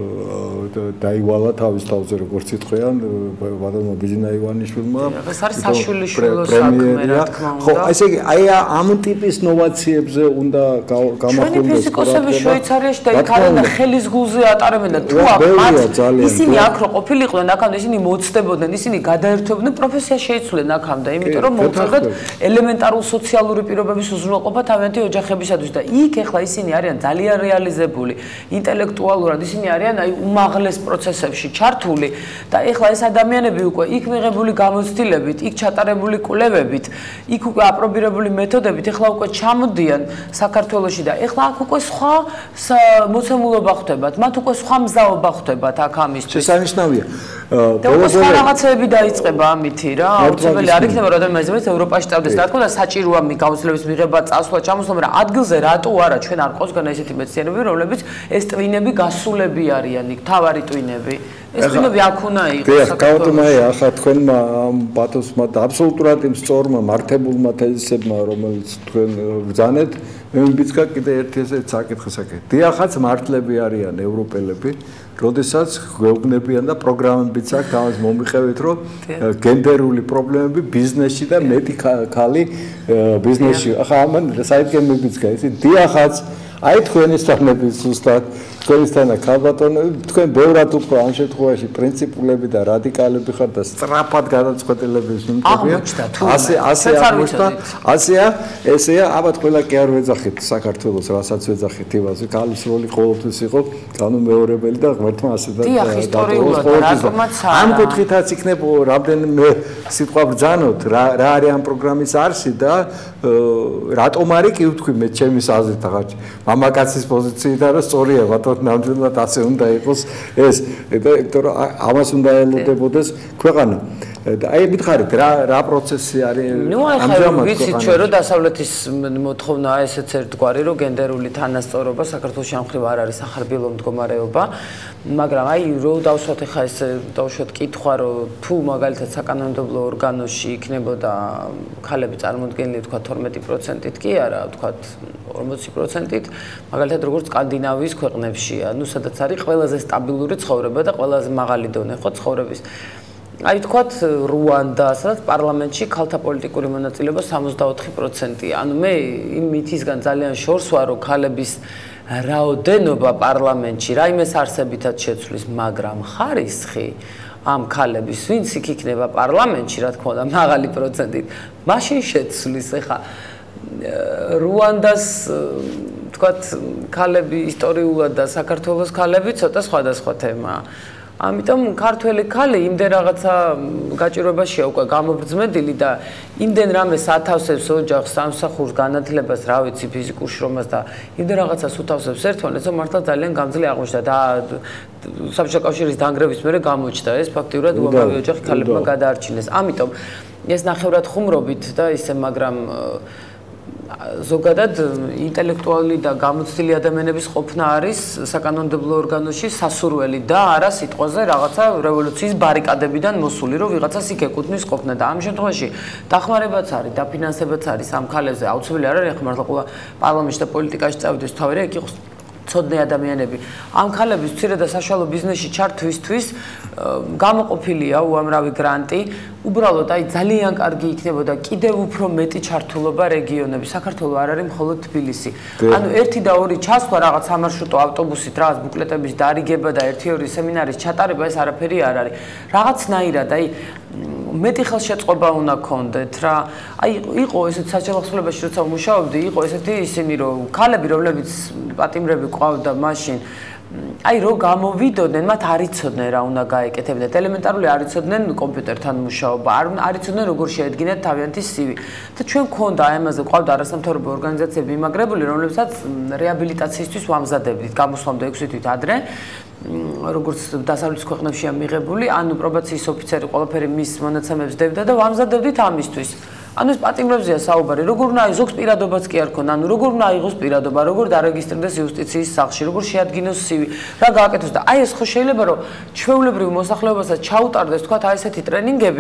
დაივალა თავის თავზე როგორც იტყვიან ბატონმა ბიძინა ივანიშვილმა. ეს არის საშვილიშვილო საქმე რა თქმა უნდა. ხო, ესე იგი აი ამ ტიპის ნოვაციებზე უნდა გამახვილდეს. ჩვენი ფიზიკოსები შვეიცარიაში და იქ არიან და ხელის გულზე ატარებენ და თუ ისინი აქ რო ყოფილიყვნენ, აქამდე ისინი მოცდებოდნენ, ისინი გადაერთვებდნენ, პროფესია შეიცვლნენ აქამდე, იმიტომ რომ მოუწოდათ ელემენტარულ სოციალური პირობების უზრუნველყოფა თავიანთი ოჯახებისათვის და იქ ეხლა ისინი არიან ძალიან რეალიზებული, ინტელექტუალურად ისინი არიან აი უმაღლეს პროცესებში ჩართული და ეხლა ეს ადამიანები უკვე იქ მიღებული გამოცდილებით, იქ ჩატარებული კვლევებით, იქ უკვე აპრობირებული მეთოდებით ეხლა უკვე ჩამოდიან საქართველოში და ეხლა აქ უკვე სხვა მოცემულობა ხდებათ, მათ უკვე სხვა მზაობა ხდებათ აქ ამისთვის. შესანიშნავია. და უკვე სხვა რაღაცები დაიწყება ამითი რა, აუცილებელი არ იქნება რომ ადამიანებს ევროპაში წავდეს, რა თქმა უნდა საჭიროა გამოცდილების მიღება, წასვლა, ჩამოსვლა, მაგრამ ადგილზე რატო არა ჩვენ არ ყავს განა ესეთი მეცნიერები, რომლებიც ეს ტვინები გასულები არიან იქ, თავარი ტვინები. ეს ტვინები აქ უნდა იყოს. კაუტომაია ახლა თქვენმა ბატონსმა და აბსოლუტურად იმ სწორმა მართებულმა თეზისებმა, რომელიც თქვენ ბრძანეთ, მე მიბიძგა კიდე ერთი ესეც საკითხი. დიახაც მართლები არიან ევროპელები, როდესაც გვეუბნებიან და პროგრამებიც აქვს ამას მომიყევით, რომ გენდერული პრობლემები ბიზნესში და მეტი ხალი ბიზნესში. ახლა ამან საერთოდ მიბიძგა ისე დიახაც აი თქვენისთანები ზუსტად თქვენისთანა ქალბატონები თქვენ ბევრად უფრო ამ შემთხვევაში პრინციპულები და რადიკალები ხართ და სწრაფად გადაწყვეტილების მიმდებია. ასეა, ესეა, ალბათ ყველა კი არ ვეძახით საქართველოს, რასაც ვეძახით იმას, ქალის როლი ყოველთვის იყო განუმეორებელი და ღმერთმა ასე და ამ კუთხითაც იქნება რამდენიმე სიტყვა ბრძანოთ, რა არის ამ პროგრამის არსი და რატომ არის კი ვთქვი მე ჩემის აზრით აღარ მამაკაცის პოზიციიდან რა სწორია ბატონო ნამდვილად ასე უნდა იყოს ეს იმიტომ რომ ამას უნდა ელოდებოდეს ქვეყანა და აი მითხარით რა პროცესი არის ამჟამად ვიცით ჩვენ რომ დასავლეთის მოთხოვნაა ესეც ერთგვარი რომ გენდერული თანასწორობა საქართველოს ამხრივ არ არის სახარბიელო მდგომარეობა მაგრამ აი რო დავსვათ ახლა ეს დავშვათ კითხვა რომ თუ მაგალითად საკანონმდებლო ორგანოში იქნებოდა ქალები წარმოდგენილი თქვა 12%-ით კი არა თქვა 40%-ით მაგალითად როგორც სკანდინავიის ქვეყნებშია ну სადაც არის ყველაზე სტაბილური ცხოვრება და ყველაზე მაღალი დონე ხო ცხოვრების აი თქვათ რუანდა სადაც პარლამენტში ქალთა პოლიტიკური მონაწილეობა 64%-ია ანუ მე იმ მითისგან ძალიან შორს ვარ რომ ქალების რაოდენობა პარლამენტში რაიმეს არსებითად შეცვლის მაგრამ ხარისხი ამ ქალების ვინც იქ იქნება პარლამენტში რა თქმა უნდა მაღალი პროცენტით მაშინ შეცვლის ეხა რუანდას თქვათ ქალები ისტორიულად და საქართველოს ქალები ცოტა სხვადასხვა თემაა ამიტომ ქართველი ქალი იმდენ რაღაცა გაჭირვებაშია უკვე გამობრძმედილი და იმდენ რამეს ათავსებს ოჯახს, სამსახურს, განათლებას, რა ვიცი, ფიზიკურ შრომას და იმდენ რაღაცას უთავსებს ერთმანეთს, რომ მართლა ძალიან გამძლე აღმოჩნდა და საბჭოთა კავშირის დანგრევის მერე გამოჩნდა ეს ფაქტიურად უამრავი ოჯახი ქალებმა გადაარჩინეს. ამიტომ ეს ნახევრად ხუმრობით და ისე მაგრამ ზოგადად ინტელექტუალი და გამოცდილი ადამიანების ყოფნა არის საკანონმდებლო ორგანოში სასურველი და არა სიტყვაზე რაღაცა რევოლუციის ბარიკადებიდან მოსული რომ ვიღაცას იქ ეკუთვნის ყოფნა და ამ შემთხვევაში დახმარებაც არის დაფინანსებაც არის ამ ქალებზე აუცილებელი არ არის ახლა მართლა ყველა პარლამენტში და პოლიტიკაში წავიდეს თავი რა იქ იყოს ცოდნე ადამიანები ამ ქალების მცირე და საშუალო ბიზნესში ჩართვისთვის გამოყოფილია უამრავი გრანტი უბრალოდ აი ძალიან კარგი იქნებოდა კიდევ უფრო მეტი ჩართულობა რეგიონების საქართველოს არ არის მხოლოდ თბილისი ანუ 1 და 2 ჩასვლა რაღაც სამარშრუტო ავტობუსით რაღაც ბუკლეტების დარიგება და 1-2 სემინარის ჩატარება ეს არაფერი არ არის რაღაცნაირად აი მეტი ხელშეწყობა უნდა გქონდეთ რა აი იყო ესეთ საჯარო ხსოვლებაში როცა ვმუშაობდი იყო ესეთი ისინი რომ ქალები რომლებიც პატიმრები ყავდა მაშინ აი რო გამოვიდოდნენ, მათ არ იცოდნენ რა უნდა გაეკეთებინათ. ელემენტარული არ იცოდნენ კომპიუტერთან მუშაობა, არ იცოდნენ როგორ შეედგინათ თავიანთი CV. და ჩვენ გქონდა აი ამაზე ყავდა არასამთავრობო ორგანიზაციები იმაგრებული, რომლებსაც რეაბილიტაციისთვის ვამზადებდით გამოსვლამდე 6 თვით ადრე. როგორც დასავლეთის ქვეყნებშია მიღებული, ანუ პრობაციის ოფიცერი ყველაფერი მის მონაცემებს დებდა და ვამზადებდით ამისთვის. ანუ ეს პატიმრებზეა საუბარი, როგორ უნდა აიღოს პირადობაც კი არ ქონდა, ანუ როგორ უნდა აიღოს პირადობა, როგორ დარეგისტრდეს იუსტიციის სახლში, როგორ შეადგინოს CV, რა გააკეთოს და აი ეს ხო შეიძლება რომ ჩვეულებრივ მოსახლეობასაც ჩაუტარდეს თქვა აი ესეთი ტრენინგები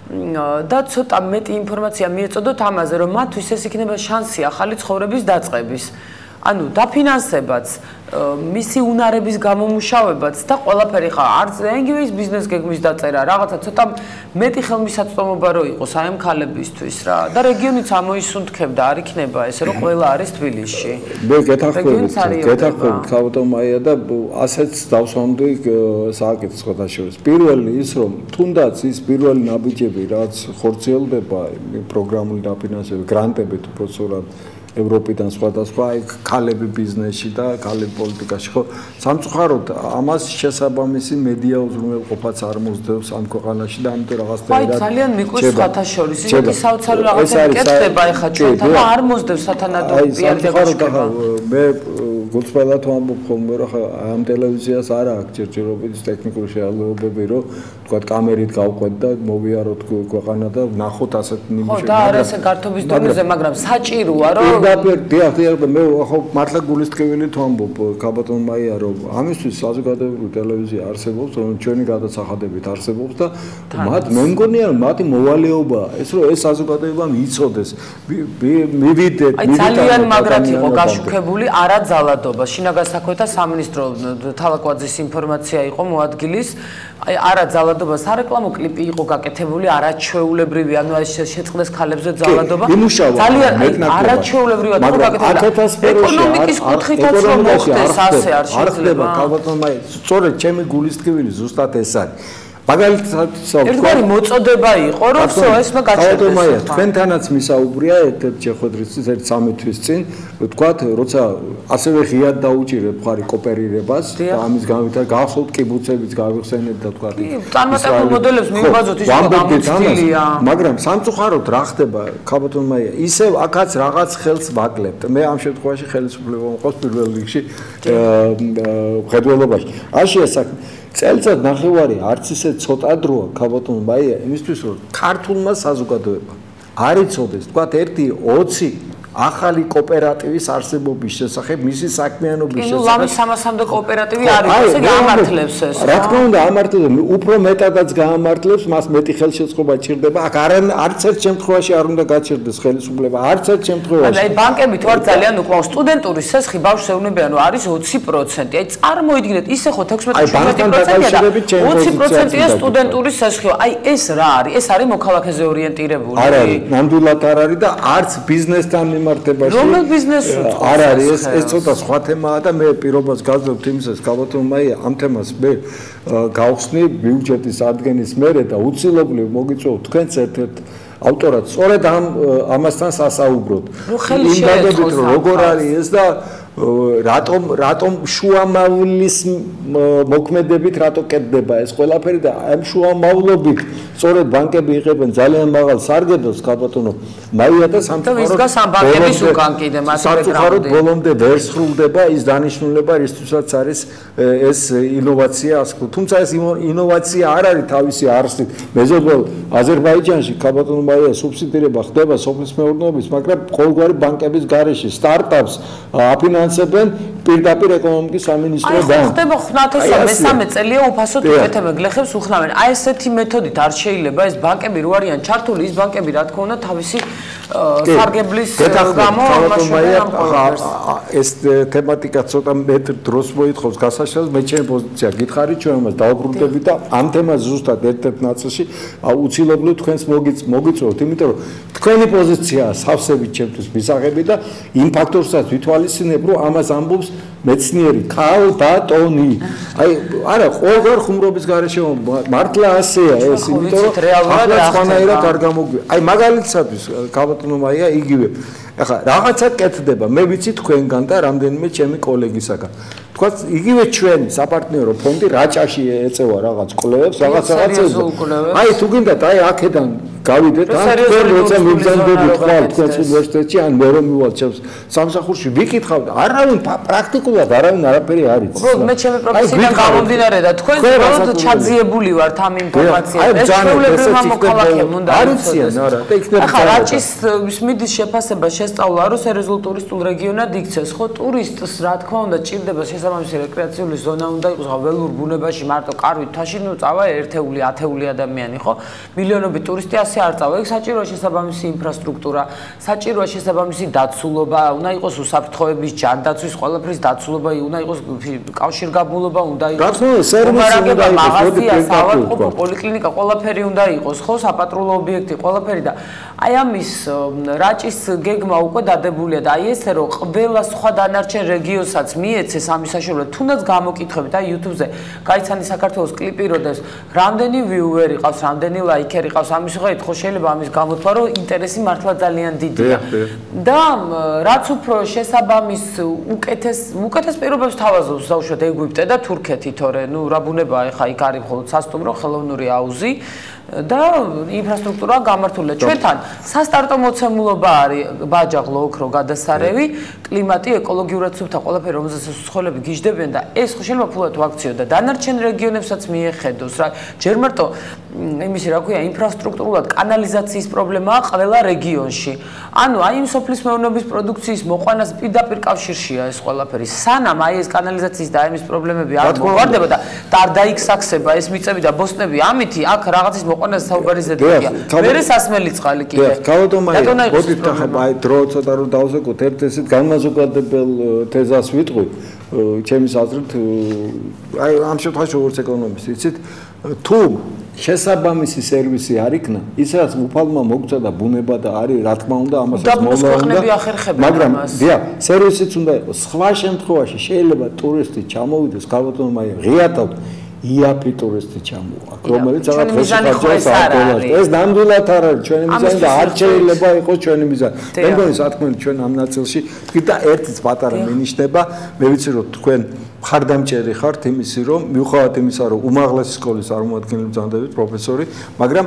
და ცოტა მეტი ინფორმაცია მიეწოდოთ ამაზე, რომ მათთვის ეს იქნება შანსი ახალი ცხოვრების დაწყების. ანუ დაფინანსებაც, მისი უნარების გამომუშავებაც და ყველაფერი ხა არც იგივე ის ბიზნეს გეგმის დაწერა, რაღაცა ცოტა მეტი ხელმისაწვდომობა რო იყოს აი ამ ქალებისთვის რა და რეგიონიც ამოისუნთქებდა, არ იქნება ესე რომ ყველა არის თბილისში. მე გეთახმებით ქავტო მაია და ასეც დავსვამდი სააკეთო შეხოთაშორის. პირველი ის რომ თუნდაც ის პირველი ნაბიჯები რაც ხორციელდება პროგრამული დაფინანსება, გრანტებით უბრალოდ ევროპიდან სხვადასხვა ქალები ბიზნესში და ქალები პოლიტიკაში ხო სამწუხაროდ ამას შესაბამისი მედია უზრუნველყოფაც არ მოსდევს ამ ქვეყანაში და ამიტომ რაღაცნაირად აი ძალიან მიყვეს სხვათა შორის ისეთი საოცარი რაღაცები კეთდება ეხა ჩვენთან და არ მოსდევს სათანადო პიარდებაში მე გულწრფელად ვამბობ ხოლმე რომ ამ ტელევიზიას არ აქვს ჯერჯერობით ტექნიკური შეალობები რომ თქვა კამერით გავყვეთ და მოვიაროთ ქვეყანა და ვნახოთ ასეთ ნიმუშები ხო და არა ესე გართობის დონეზე მაგრამ საჭიროა რომ დიახ მე ხო მართლა გულისწყვილით ვამბობ ქაბატონ მაია რომ ამისთვის საზოგადოებრივი ტელევიზია არსებობს რომ ჩვენი გადასახადებით არსებობს და მათ მე მგონია მათი მოვალეობაა ეს რომ ეს საზოგადოებამ იცოდეს მივიდეთ აი ძალიან მაგრად იყო გაშუქებული არაძალადობა შინაგან საქმეთა სამინისტრო თალაკვაძის ინფორმაცია იყო მოადგილის აი არაძალადობა სარეკლამო კლიპი იყო გაკეთებული არაჩვეულებრივი ანუ ეს შეწყდეს ქალებზე ძალადობა ძალიან არაჩვეულებრივად იყო გაკეთებული ეკონომიკის კუთხითაც რომ მოხდეს ასე არ შეიძლება ქალბატონ მაია სწორედ ჩემი გულისწყვილი ზუსტად ეს არის მაგალითად ერთგვარი მოწოდება იყო რომ всё ესმა გაჩერდეს თქვენთანაც მისაუბრია ერთ შეხვედრისთვის ერთ 3 თვის წინ ვთქვათ როცა ასევე ღიად დაუჭირებ ხარი კოოპერირებას და ამის გამო გახსოვთ კიბუცებიც გავიხსენეთ და ვთქვათ წარმატებულ მოდელებს მივიბაძოთ ის გამოცდილია მაგრამ სამწუხაროდ რა ხდება ქაბატონ მაია ისევ აქაც რაღაც ხელს ვაკლებთ მე ამ შემთხვევაში ხელისუფლება მყავს პირველ რიგში მხედველობაში არშია საქმე წელიწად ნახევარი არც ისე ცოტა დროა ქაბატონ მაია იმისთვის რომ ქართულმა საზოგადოებამ არ იცოდეს თქვათ 1-20 ახალი კოოპერატივის არსებობის შესახებ მისი საქმიანობის შესახებ. ნუ ლამის 300-მდე კოოპერატივი არის, ესე გაამართლებს ეს. რა თქმა უნდა, ამართლებს, უფრო მეტადაც გაამართლებს, მას მეტი ხელშეწყობა ჭირდება. აქ არც ერთ შემთხვევაში არ უნდა გაჩერდეს ხელისუფლება, არც ერთ შემთხვევაში. აი ბანკები თუ არ ძალიან უკმაოს სტუდენტური სესხი ბავშვს ეუბნებიან, რომ არის 20%. აი წარმოიდგინეთ, ისე ხო 16-17%-ია. 20%-ია სტუდენტური სესხი. აი ეს რა არის? ეს არის მოქალაქეზე ორიენტირებული. არ არის, ნამდვილად არ არის და არც ბიზნესთან რომელ ბიზნესს არ არის ეს ცოტა სხვა თემაა და მე პირობას გაძლევთ იმისას ქაბატონ მაია ამ თემას მე გავხსნი ბიუჯეტის ადგენის მერე და უცილობლივ მოგიწევთ თქვენც ერთ-ერთ ავტორად სწორედ ამასთან სასაუბროთ იმ დადებით რომ როგორ არის ეს და რატომ შუამავლის მოქმედებით რატო კეთდება ეს ყველაფერი და ამ შუამავლობით სწორედ ბანკები იღებენ ძალიან მაღალ სარგებლობს ქაბატონო მაია და სამწუხაროდ ბოლომდე ვერ სრულდება ის დანიშნულება რისთვისაც არის ეს ინოვაცია ასე თუმცა ეს ინოვაცია არ არის თავისი არსით მეზობელ აზერბაიჯანში ქაბატონო მაია სუბსიდირება ხდება სოფლის მეურნეობის მაგრამ ყოველგვარი ბანკების გარეშე სტარტაპს აფინანსებენ პირდაპირ ეკონომიკის სამინისტროდან. აი ხდება ხნათოსა მესამე წელია უფასოდ უკეთებენ გლეხებს უხნავენ. აი ესეთი მეთოდით არ შეიძლება ეს ბანკები რო არიან ჩართული ის ბანკები რა თქმა უნდა თავისი სარგებლის გამო ეს თემატიკა ცოტა მეტ დროს მოითხოვს გასაშლელს მე ჩემი პოზიცია გითხარით ჩვენ ამას დავბრუნდებით და ამ თემას ზუსტად ერთ-ერთ ნაწილში უცილობლივ თქვენს მოგიწევთ იმიტომ რომ თქვენი პოზიციაა სავსებით ჩემთვის მისაღები და იმ ფაქტორსაც ვითვალისწინებ რომ ამას ამბობს მეცნიერი ქალბატონი. აი, არა, ყოველგვარ ხუმრობის გარეშე მართლა ასეა ეს, იმიტომ რომ ახლა სხვანაირად არ გამოგვი. აი, მაგალითად, ქალბატონო მაია იგივე. ახლა რაღაცა კეთდება, მე ვიცი თქვენგან და რამდენიმე ჩემი კოლეგისაგან. თქვა იგივე ჩვენი საპარტნიორო ფონდი რაჭაში ეწევა რაღაც კვლევებს, რაღაცა. აი, თუ გინდათ, აი აქედან გავიდეთ, ან თქვენ როცა მიბრძანდებით ხვალ თქვენს უნივერსიტეტში, ან მე რომ მივალ ჩემს სამსახურში ვიკითხავ და არავინ პრაქტიკულად არავინ არაფერი არ იცის. უბრალოდ მე ჩემი პროფესიიდან გამომდინარე და თქვენ უბრალოდ ჩაძიებული ვართ ამ ინფორმაციით. ეს ჩვეულებრივმა მოქალაქემ უნდა არიციან, არა, და იქნება ახლა რაჭის მიდის შეფასება შესწავლა რომ სერიოზულ ტურისტულ რეგიონად იქცეს, ხო ტურისტს რა თქმა უნდა ჭირდება შესაბამისი რეკრეაციული ზონა უნდა იყოს, ველურ ბუნებაში მარტო კარვით თაში ნუ წავა ერთეული, ათეული ადამიანი, ხო? მილიონობით ტურისტი არ წავა, იქ საჭიროა შესაბამისი ინფრასტრუქტურა, საჭიროა შესაბამისი დაცულობა, უნდა იყოს უსაფრთხოების ჯანდაცვის ყველაფრის დაცულობა, უნდა იყოს კავშირგაბმულობა, უნდა იყოს სერვისი, მაღაზია, საავადმყოფო, პოლიკლინიკა, ყველაფერი უნდა იყოს, ხო, საპატრულო ობიექტი, ყველაფერი და აი ამის რაჭის გეგმა უკვე დადებულია და აი ესე რომ ყველა სხვა დანარჩენ რეგიონსაც მიეცეს ამის საშუალებით, თუნდაც გამოკითხებით, აი YouTube-ზე გაიცანი საქართველოს კლიპი როდეს, რამდენი viewer იყავს, რამდენი ლაიქერი ყავს, ამის ხეთ ხო შეიძლება ამის გამოთქვა რომ ინტერესი მართლა ძალიან დიდია. და რაც უფრო შესაბამის უკეთეს პირობებს თავაზობს დავუშვათ ეგვიპტე და თურქეთი, თორე ნუ რა ბუნებაა ეხა იქ არის მხოლოდ სასტუმრო, ხელოვნური აუზი და ინფრასტრუქტურა გამართულია. ჩვენთან სასტარტო მოცემულობა არის ბაჯაღლო, ოქრო, გადასარევი, კლიმატი, ეკოლოგიურად სუფთა ყველაფერი, რომელზეც სხოლები გიждდებიან და ეს ხო შეიძლება ფულად ვაქციო და დანარჩენ რეგიონებსაც მიეხედოს რა. ჯერ მარტო იმისი რა ქვია, ინფრასტრუქტურულად კანალიზაციის პრობლემაა ყველა რეგიონში. ანუ აი იმ სოფლის მეურნეობის პროდუქციის მოყვანას პირდაპირ კავშირშია ეს ყველაფერი. სანამ აი ეს კანალიზაციის და ამის პრობლემები არ მოგვარდება და არ დაიქსაქსება ეს მიწები და ბოსტნები, ამითი აქ რაღაცის მოყვანას საუბარი ზედმეტია. მერე სასმელი წყალი კიდე. რატომ მოდით ახლა აი დრო ცოტა რომ დავზეკოთ ერთ ესეთ განმაზოგადებელ თეზას ვიტყვი, ჩემის აზრით, აი ამ შემთხვევაში როგორც ეკონომისტი, იცით, თუ შესაბამისი სერვისი არ იქნა, ისაც უფალმა მოგცა და ბუნება და არის, რა თქმა უნდა, ამასაც მოვლენები მაგრამ დიახ, სერვისიც უნდა იყოს. სხვა შემთხვევაში შეიძლება ტურისტი ჩამოვიდეს, ქალბატონო მაია, ღიათავთ იაფი ტურისტი ჩამოვა, რომელიც რაღაც ხელშეკრულებას აკეთებს. ეს ნამდვილად არ არის ჩვენი მიზანი და არ შეიძლება იყოს ჩვენი მიზანი. მე მგონი სათქმელი ჩვენ ამ ნაწილში და ერთიც პატარა მინიშნება, მე ვიცი რომ თქვენ მხარდამჭერი ხართ იმისი რომ მიუხედავად იმისა რომ უმაღლესი სკოლის წარმომადგენელი ბრძანდებით პროფესორი, მაგრამ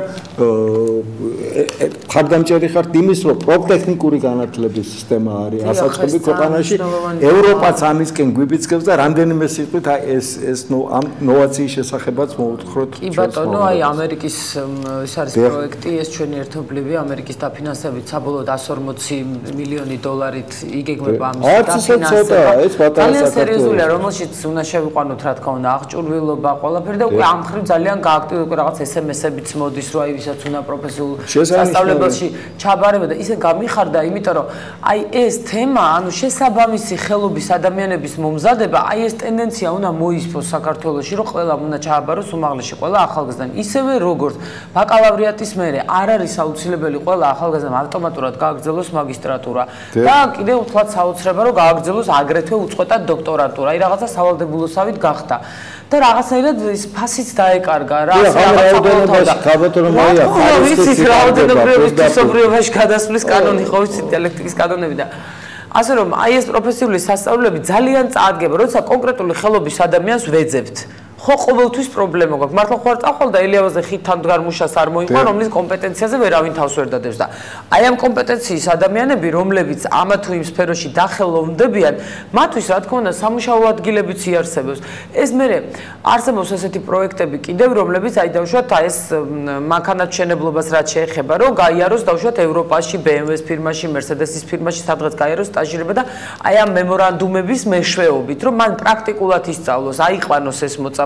მხარდამჭერი ხართ იმის რომ პროფტექნიკური განათლების სისტემა არის ასაწყობი ქვეყანაში, ევროპაც ამისკენ გვიბიძგებს და რამდენიმე სიტყვით ეს ამ ნოვაციის შესახებაც მოვუთხროთ. კი ბატონო, აი ამერიკის ეს არის პროექტი, ეს ჩვენი ერთობლივი ამერიკის დაფინანსებით საბოლოოდ 140 მილიონი დოლარით იგეგმება ამის დაფინანსება. ძალიან სერიოზულია, რომელშიც უნდა შევიყვანოთ რა თქმა უნდა აღჭურვილობა ყველაფერი და უკვე ამ ხრივ ძალიან გააქტიურდა უკვე რაღაც SMS-ებიც მოდის რომ აი ვისაც უნდა პროფესიულ სასწავლებელში ჩაბარება და ისე გამიხარდა, იმიტომ რომ აი ეს თემა, ანუ შესაბამისი ხელობის ადამიანების მომზადება, აი ეს ტენდენცია უნდა მოისპოს საქართველოში, რომ ყველა უნდა ჩააბაროს უმაღლესში, ყველა ახალგაზრდა. ისევე როგორც ბაკალავრიატის მერე არ არის აუცილებელი ყველა ახალგაზრდამ ავტომატურად გააგრძელოს მაგისტრატურა და კიდევ უთლად საოცრება რომ გააგრძელოს აგრეთვე უწყვეტად დოქტორატურა. აი რაღაცა სავალდებულოსავით გახდა და რაღაცნაირად ის ფასიც დაეკარგა რა რაღაცა ქალბატონო მაია ვიცით რაოდენობრივი თვისობრიობაში გადასვლის კანონი ხო ვიცით დიალექტიკის კანონები და ასე რომ აი ეს პროფესიული სასწავლებლები ძალიან წაადგება როცა კონკრეტული ხელობის ადამიანს ვეძებთ ხო ყოველთვის პრობლემა გვაქვს. მართლა ხوار წახვალ და ელიავაზე ხითთან მდგარ მუშას არ მოიყვა, რომლის კომპეტენციაზე ვერავინ თავს ვერ დადევს და აი ამ კომპეტენციის ადამიანები, რომლებიც ამა თუ იმ სფეროში დახელოვნდებიან, მათთვის რა თქმა უნდა სამუშაო ადგილებიც იარსებებს. ეს მერე არსებობს ესეთი პროექტები კიდევ, რომლებიც აი დავუშვათ ეს მანქანათმშენებლობას რაც შეეხება, რომ გაიაროს დავუშვათ ევროპაში, BMW-ს ფირმაში, Mercedes-ის ფირმაში სადღაც გაიაროს სტაჟირება და აი ამ მემორანდუმების მეშვეობით, რომ მან პრაქტიკულად ისწავლოს, აიყვანოს ეს მოწაფე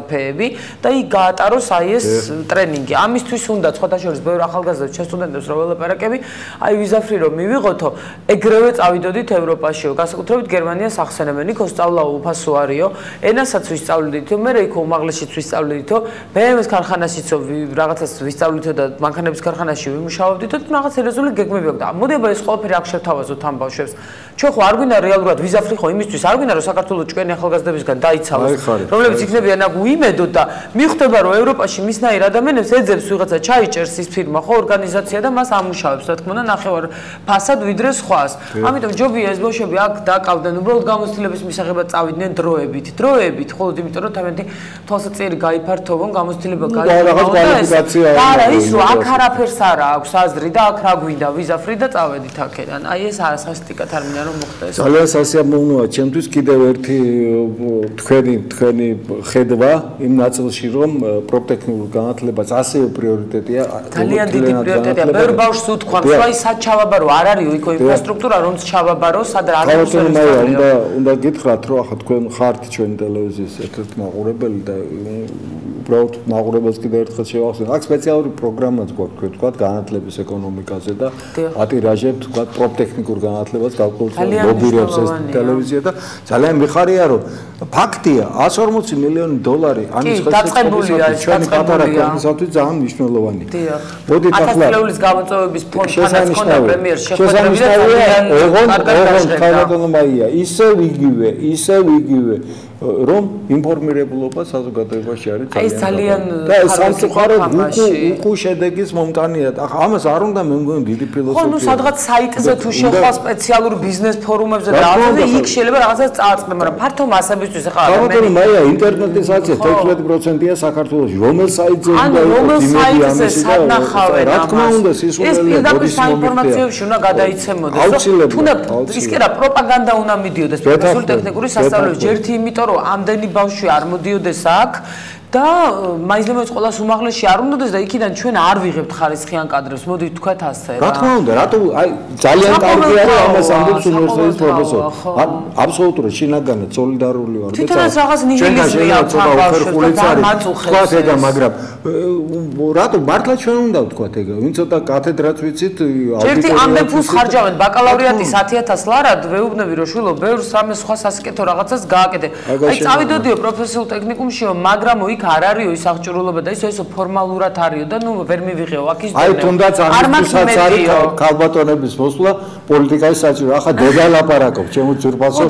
ყურაფეები და იქ გაატაროს აი ეს ტრენინგი. ამისთვის უნდა სხვადასხვა ბევრ ახალგაზრდებს ჩვენ სტუდენტებს რომ ველაპარაკები, აი ვიზაფრი რომ მივიღოთო, ეგრევე წავიდოდით ევროპაშიო, განსაკუთრებით გერმანიას ახსენებენ, იქ სწავლა უფასო არისო, ენასაც ვისწავლიდითო, მე იქ უმაღლესშიც ვისწავლიდითო, BMW-ის ქარხანაშიცო რაღაცას ვისწავლიდითო და მანქანების ქარხანაში ვიმუშაობდითო, რაღაც სერიოზული გეგმები აქვს. მოდი აბა ეს ყველაფერი აქ შევთავაზოთ ამ ბავშვებს. ჩვენ ხო არ გვინდა რეალურად ვიზაფრი ხო იმისთვის არ გვინდა რომ საქართველოს ჭკვიანი ახალგაზრდებისგან დაიცავოს, რომლებიც იქნებიან აქ უიმედოდ და მიხვდება რომ ევროპაში მისნაირ ადამიანებს ეძებს ვიღაცა ჩაიჭერს ის ფირმა ხო ორგანიზაცია და მას ამუშავებს, რა თქმა უნდა, ნახევარ ფასად ვიდრე სხვას. ამიტომ ჯობია ეს ბავშვები აქ დაკავდნენ, უბრალოდ გამოცდილების მისაღებად წავიდნენ დროებით, მხოლოდ იმიტომ რომ თავენთი თვალსაჩინო გაიფართოვონ, გამოცდილება გაიფართოვონ. არა ის რომ აქ არაფერს არა აქვს აზრი და აქ რა გვინდა ვიზაფრი და წავედით აქედან. აი ეს არასასტიკად არ მინდა რომ მოხდეს. ძალიან სასიამოვნოა ჩემთვის კიდევ ერთი თქვენი ხედვა იმ ნაწილში რომ პროფტექნიკურ განათლებას ასევე პრიორიტეტია. ძალიან დიდი პრიორიტეტია. ბევრ ბავშვს უთქვამს, რომ აი სად ჩავაბარო, არ არის იქო ინფრასტრუქტურა, რომც ჩავაბარო, სად რა არის. უნდა გითხრათ, რომ ახლა თქვენ ხართ ჩვენი ტელევიზიის ერთ-ერთი მაყურებელი და უბრალოდ მაყურებელს კიდევ ერთხელ შევახსენებ. აქ სპეციალური პროგრამაც გვაქვს, თქვათ, განათლების ეკონომიკაზე და ატირაჟებთ, თქვათ, პროფტექნიკურ განათლებას გავკეთებთ ლობირებს ეს ტელევიზია და ძალიან მიხარია, რომ ფაქტია, 140 მილიონი დოლარი ამის ხელშეწყობისათვის ჩვენი პატარა ქვეყნისათვის ძალიან მნიშვნელოვანი. მოდით ახლა 1000 წლეულის გამოწვევების ფონდთან ჰქონდა პრემიერს შეხვედრები და ოღონდ ქალბატონია, ისევ იგივე რომ ინფორმირებულობა საზოგადოებაში არის ძალიან და სამწუხაროდ უკუ შედეგის მომტანია. ახლა ამას არ უნდა მე მგონი დიდი ფილოსოფია. ხო, ნუ სადღაც საიტზე თუ შეხვა სპეციალურ ბიზნეს ფორუმებზე და რაღაცა იქ შეიძლება რაღაცას წააწყდნენ, მაგრამ ფართო მასებისთვის ახლა ადამიანები მაია ინტერნეტისაცია 11%-ია საქართველოში. რომელ საიტზე უნდა რომელ საიტზე სადნახავენ რა თქმა უნდა სისულელია ეს პირდაპირ საინფორმაციოებში უნდა გადაიცემოდეს. თუნდაც ის კი რა პროპაგანდა უნდა მიდიოდეს პროფესიული ტექნიკური სასწავლებლებში. ერთი იმიტომ რომ ამდენი ბავშვი არ მოდიოდეს აქ და მაინც ყოველას უმაღლესში არ უნდადეს და იქიდან ჩვენ არ ვიღებთ ხარისხიან კადრებს. მოდით თქვათ ასე რა. რა თქმა უნდა, რატო აი ძალიან კარგი არის ამას ამბობს უნივერსიტეტის პროფესორი. აბსოლუტურად შინაგანად სოლიდარული ვარ. თვითონაც რაღაც ნიჰილიზმი აქვს ამ ბავშვებს და მაწუხებს ეგა, მაგრამ რატო მართლა ჩვენ უნდა ვთქვათ ეგა. ვინ ცოტა კათედრაც ვიცით, ერთი ამდენ ფულს ხარჯავენ ბაკალავრიატის 10000 ლარად, ვეუბნები რომ შვილო, ბევრ სამე სხვა სასიკეთო რაღაცას გააკეთე. აი წავიდოდიო პროფესიულ ტექნიკუმშიო, მაგრამ იქ არ არისო ის აღჭურვილობა და ისო ფორმალურად არისო და ნუ ვერ მივიღეო აქ ის აი თუნდაც ამისთვისაც არის ქალბატონების მოსვლა პოლიტიკაში საჭირო. ახლა დედა ლაპარაკობს ჩემო ძურფასო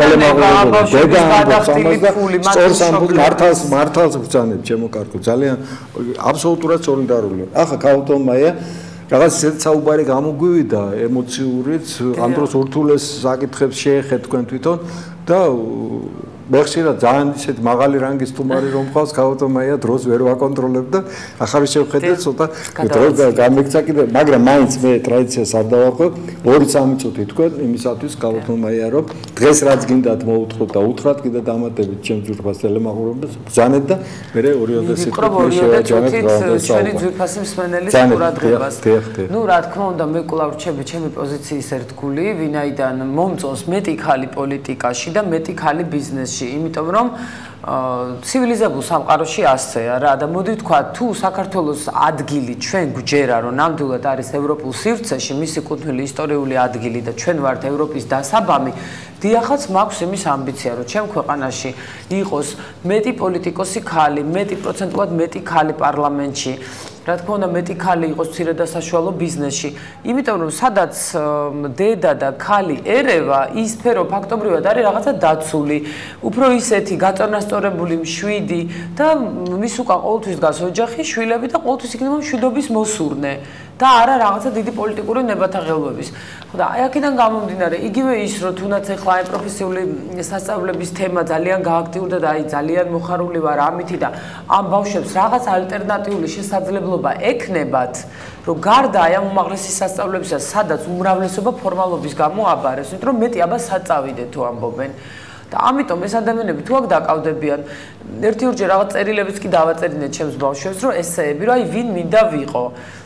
მართალს ვბრძანებ ჩემო კარგო ძალიან აბსოლუტურად სოლიდარული. ახლა ქალბატონია რაღაც ისეთ საუბარი გამოგვივიდა ემოციურიც ამ დროს ურთულეს საკითხებს შეეხეთ თქვენ თვითონ და მე ხშირად ძალიან ისეთ მაღალი რანგის სტუმარი რომ მყავს ქალბატონია დროს ვერ ვაკონტროლებ და ახალი შევხედე ცოტა დრო გამექცა კიდე მაგრამ მაინც მე ტრადიციას არ დავახვევ 2-3 წუთი თქვენ იმისათვის ქალბატონია რომ დღეს რაც გინდათ მოუთხოთ და უთხრათ კიდე დამატებით ჩემ ძვირფას ტელემაყურებელს ბრძანეთ და მე 2-3 წუთი შევაჯამებ ჩვენი ძვირფასი მსმენელის ყურადღებას ნუ რა თქმა უნდა მე კვლავ რჩები ჩემი პოზიციის ერთგული ვინაიდან მომწონს მეტი ხალი პოლიტიკაში და მეტი ხალი ბიზნესში იმიტომ რომ ცივილიზებულ სამყაროში ასეა რა და მოდი ვთქვა თუ საქართველოს ადგილი ჩვენ გვჯერა რომ ნამდვილად არის ევროპულ სივრცეში მისი კუთვნილი ისტორიული ადგილი და ჩვენ ვართ ევროპის დასაბამი დიახაც მაქვს იმის ამბიცია რომ ჩემ ქვეყანაში იყოს მეტი პოლიტიკოსი ხალი მეტი პროცენტულად მეტი ხალი პარლამენტში რა თქმა უნდა მეტი ხალი იყოს მცირე და საშუალო ბიზნესში იმიტომ რომ სადაც დედა და ხალი ერევა ის სფერო ფაქტობრივად არის რაღაცა დაცული უფრო ისეთი გაწონასწორებული მშვიდი და მის უკან ყოველთვის დგას ოჯახი შვილები და ყოველთვის იქნება მშვიდობის მოსურნე და არა რაღაცა დიდი პოლიტიკური ნებათაღელვების ხო და აი აქედან გამომდინარე იგივე ის რომ თუნდაც ახლა აი პროფესიული სასწავლებლების თემა ძალიან გააქტიურდა და აი ძალიან მოხარული ვარ ამითი და ამ ბავშვებს რაღაც ალტერნატიული შესაძლებლობა ექნებათ რომ გარდა აი ამ უმაღლესი სასწავლებისა სადაც უმრავლესობა ფორმალობის გამო აბარეს იმიტომ რომ მეტი აბა საწავიდეთ თუ ამბობენ და ამიტომ ეს ადამიანები თუ აქ დაკავდებიან ერთი ორჯერ რაღაც წერილებიც კი დავაწერინა ჩემს ბავშვებს რომ ესეები რომ აი ვინ მინდა ვიყო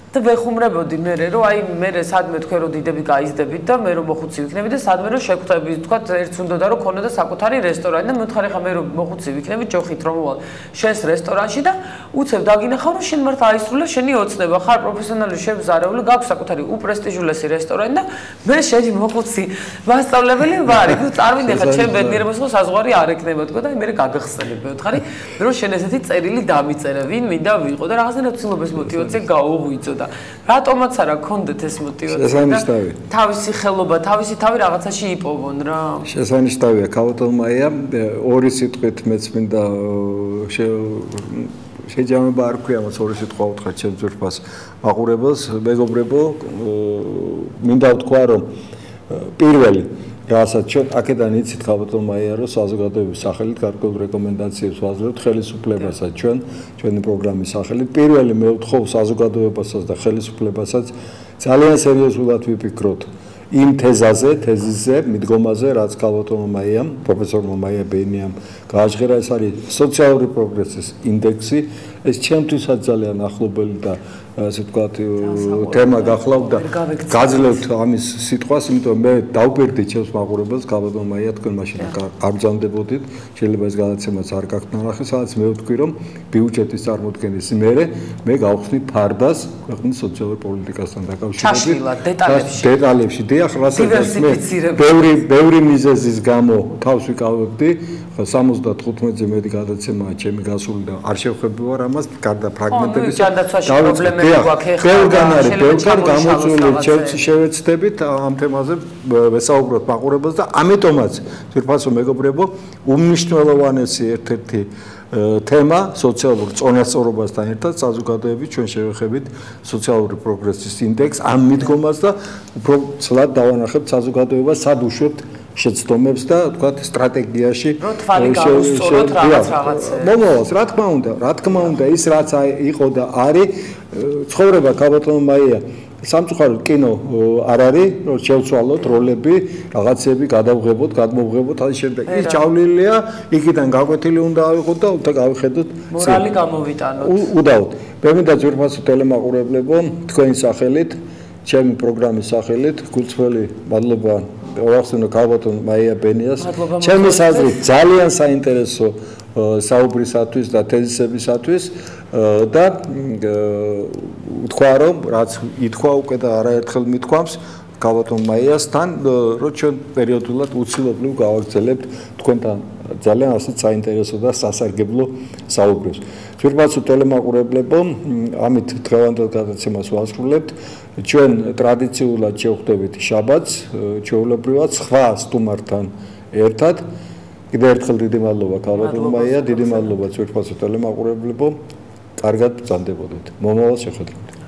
და ვეხუმრებოდი მე რომ აი მე სადმე თქვენ რომ დიდები გაიზდებით და მე რომ მოხუცი ვიქნები და სადმე რომ შეგხვდები თქვა ერთს უნდა და რომ ქონოდა საკუთარი რესტორანი და მე ვთხარი ხა მე რომ მოხუცი ვიქნები ჯოხით რომ მოვალ შენს რესტორანში და უცებ დაგინახავ რომ შენ მართლა აისრულე შენი ოცნება ხარ პროფესიონალი შევზარეული გაქვს საკუთარი უპრესტიჟულესი რესტორანი და მე შენი მოხუცი მასწავლებელი ვარ იქ წარმინე ხა ჩემ ბედნიერებას ხო საზღვარი არ ეკნება თქვა და მე გაგახსენებ მე ვთხარი რომ შენ ესეთი წერილი დამიწერე ვინ მინდა ვიყო და რაღაცნაირად ცდილობ ეს მოტივაცია გაუღვიძო და რატომაც არა გქონდეთ ეს მოტივაცია თავისი ხელობა თავისი თავი რაღაცაში იპოვონ რა შესანიშნავია ქალბატონმა ორი სიტყვით მეც მინდა შეჯამება არ ქვია მას ორი სიტყვა უთხრა ჩემ ძვირფას მაყურებელს მეგობრებო მინდა ვთქვა რომ პირველი რასაც ჩვენ აქედან იცით ქალბატონმა რომ საზოგადოების სახელით გარკვეულ რეკომენდაციებს ვაძლევთ ხელისუფლებასაც ჩვენი პროგრამის სახელით პირველი მე ვთხოვ საზოგადოებასაც და ხელისუფლებასაც ძალიან სერიოზულად ვიფიქროთ იმ თეზისზე მიდგომაზე რაც ქალბატონმა პროფესორმა მაია ბენიამ გააჟღერა ეს არის სოციალური პროგრესის ინდექსი ეს ჩემთვისაც ძალიან ახლობელი და ასე ვთქვათ თემა გახლავდა გაძლევთ ამის სიტყვას იმიტომ მე დავბერდი ჩემს მაყურებელს ქალბატონმა თქვენ მაშინ არ ბრძანდებოდით შეიძლება ეს გადაცემაც არ გაქვთ ნახე სადაც მე ვთქვი რომ ბიუჯეტის წარმოქმნის მერე მე გავხსნით ფარდას ქვეყნის სოციალურ პოლიტიკასთან დაკავშირებით დეტალებში დიახ რასაც მე ბევრი მიზეზის გამო თავს ვიკავებდი 75-ზე მეტი გადაცემაა ჩემი გასული და არ შევხვები ვარ ამას გარდა ფრაგმენტების ბევრგან არის ბევრგან გამოწვეული შევეცდებით ამ თემაზე ვესაუბროთ მაყურებელს და ამიტომაც თვითფასო მეგობრებო უმნიშვნელოვანესი ერთ-ერთი თემა სოციალურ წონასწორობასთან ერთად საზოგადოების ჩვენ შევეხებით სოციალური პროგრესის ინდექსს ამ მიდგომას და უფრო ცლად დავანახებთ საზოგადოებას სად უშვებთ შეცდომებს და თქვათ სტრატეგიაში რო თვალი გავუსწოროთ რაღაცებზე მომავალს რა თქმა უნდა ის რაც იყო და არის ცხოვრება ქალბატონმა სამწუხაროდ კინო არ არის რომ შევცვალოთ როლები რაღაცები გადავღებოთ გადმოვღებოთ ასე შემდეგ ის ჩავლილია იქიდან გაკვეთილი უნდა ავიღოთ და უნდა გავიხედოთ მორალი გამოვიტანოთ უდავოდ მე მინდა ძვირფასო ტელემაყურებლებო თქვენი სახელით ჩემი პროგრამის სახელით გულწრფელი მადლობა ვახსენო ქალბატონ მაია ბენიას ჩემი აზრით ძალიან საინტერესო საუბრისათვის და თეზისებისათვის და ვთქვა რომ რაც ითქვა უკვე და არაერთხელ მithქვამს ქალბატონ მაიასთან რომ ჩვენ პერიოდულად უცილებლივ გავაგრძელებთ თქვენთან ძალიან ასეთ საინტერესო და სასარგებლო საუბრებს. Თვითმფრინავ ტელემაყურებლებო, ამით დღევანდელ გადაცემას ვასრულებთ. ჩვენ ტრადიციულად შევხვდებით შაბათს, ჩვეულებრივად სხვა სტუმართან ერთად. კიდევ ერთხელ დიდი მადლობა ქალბატონ მაია, დიდი მადლობა თვითმფრინავ ტელემაყურებლებო. კარგად ბრძანდებოდეთ. მომავალ შეხვედრამდე.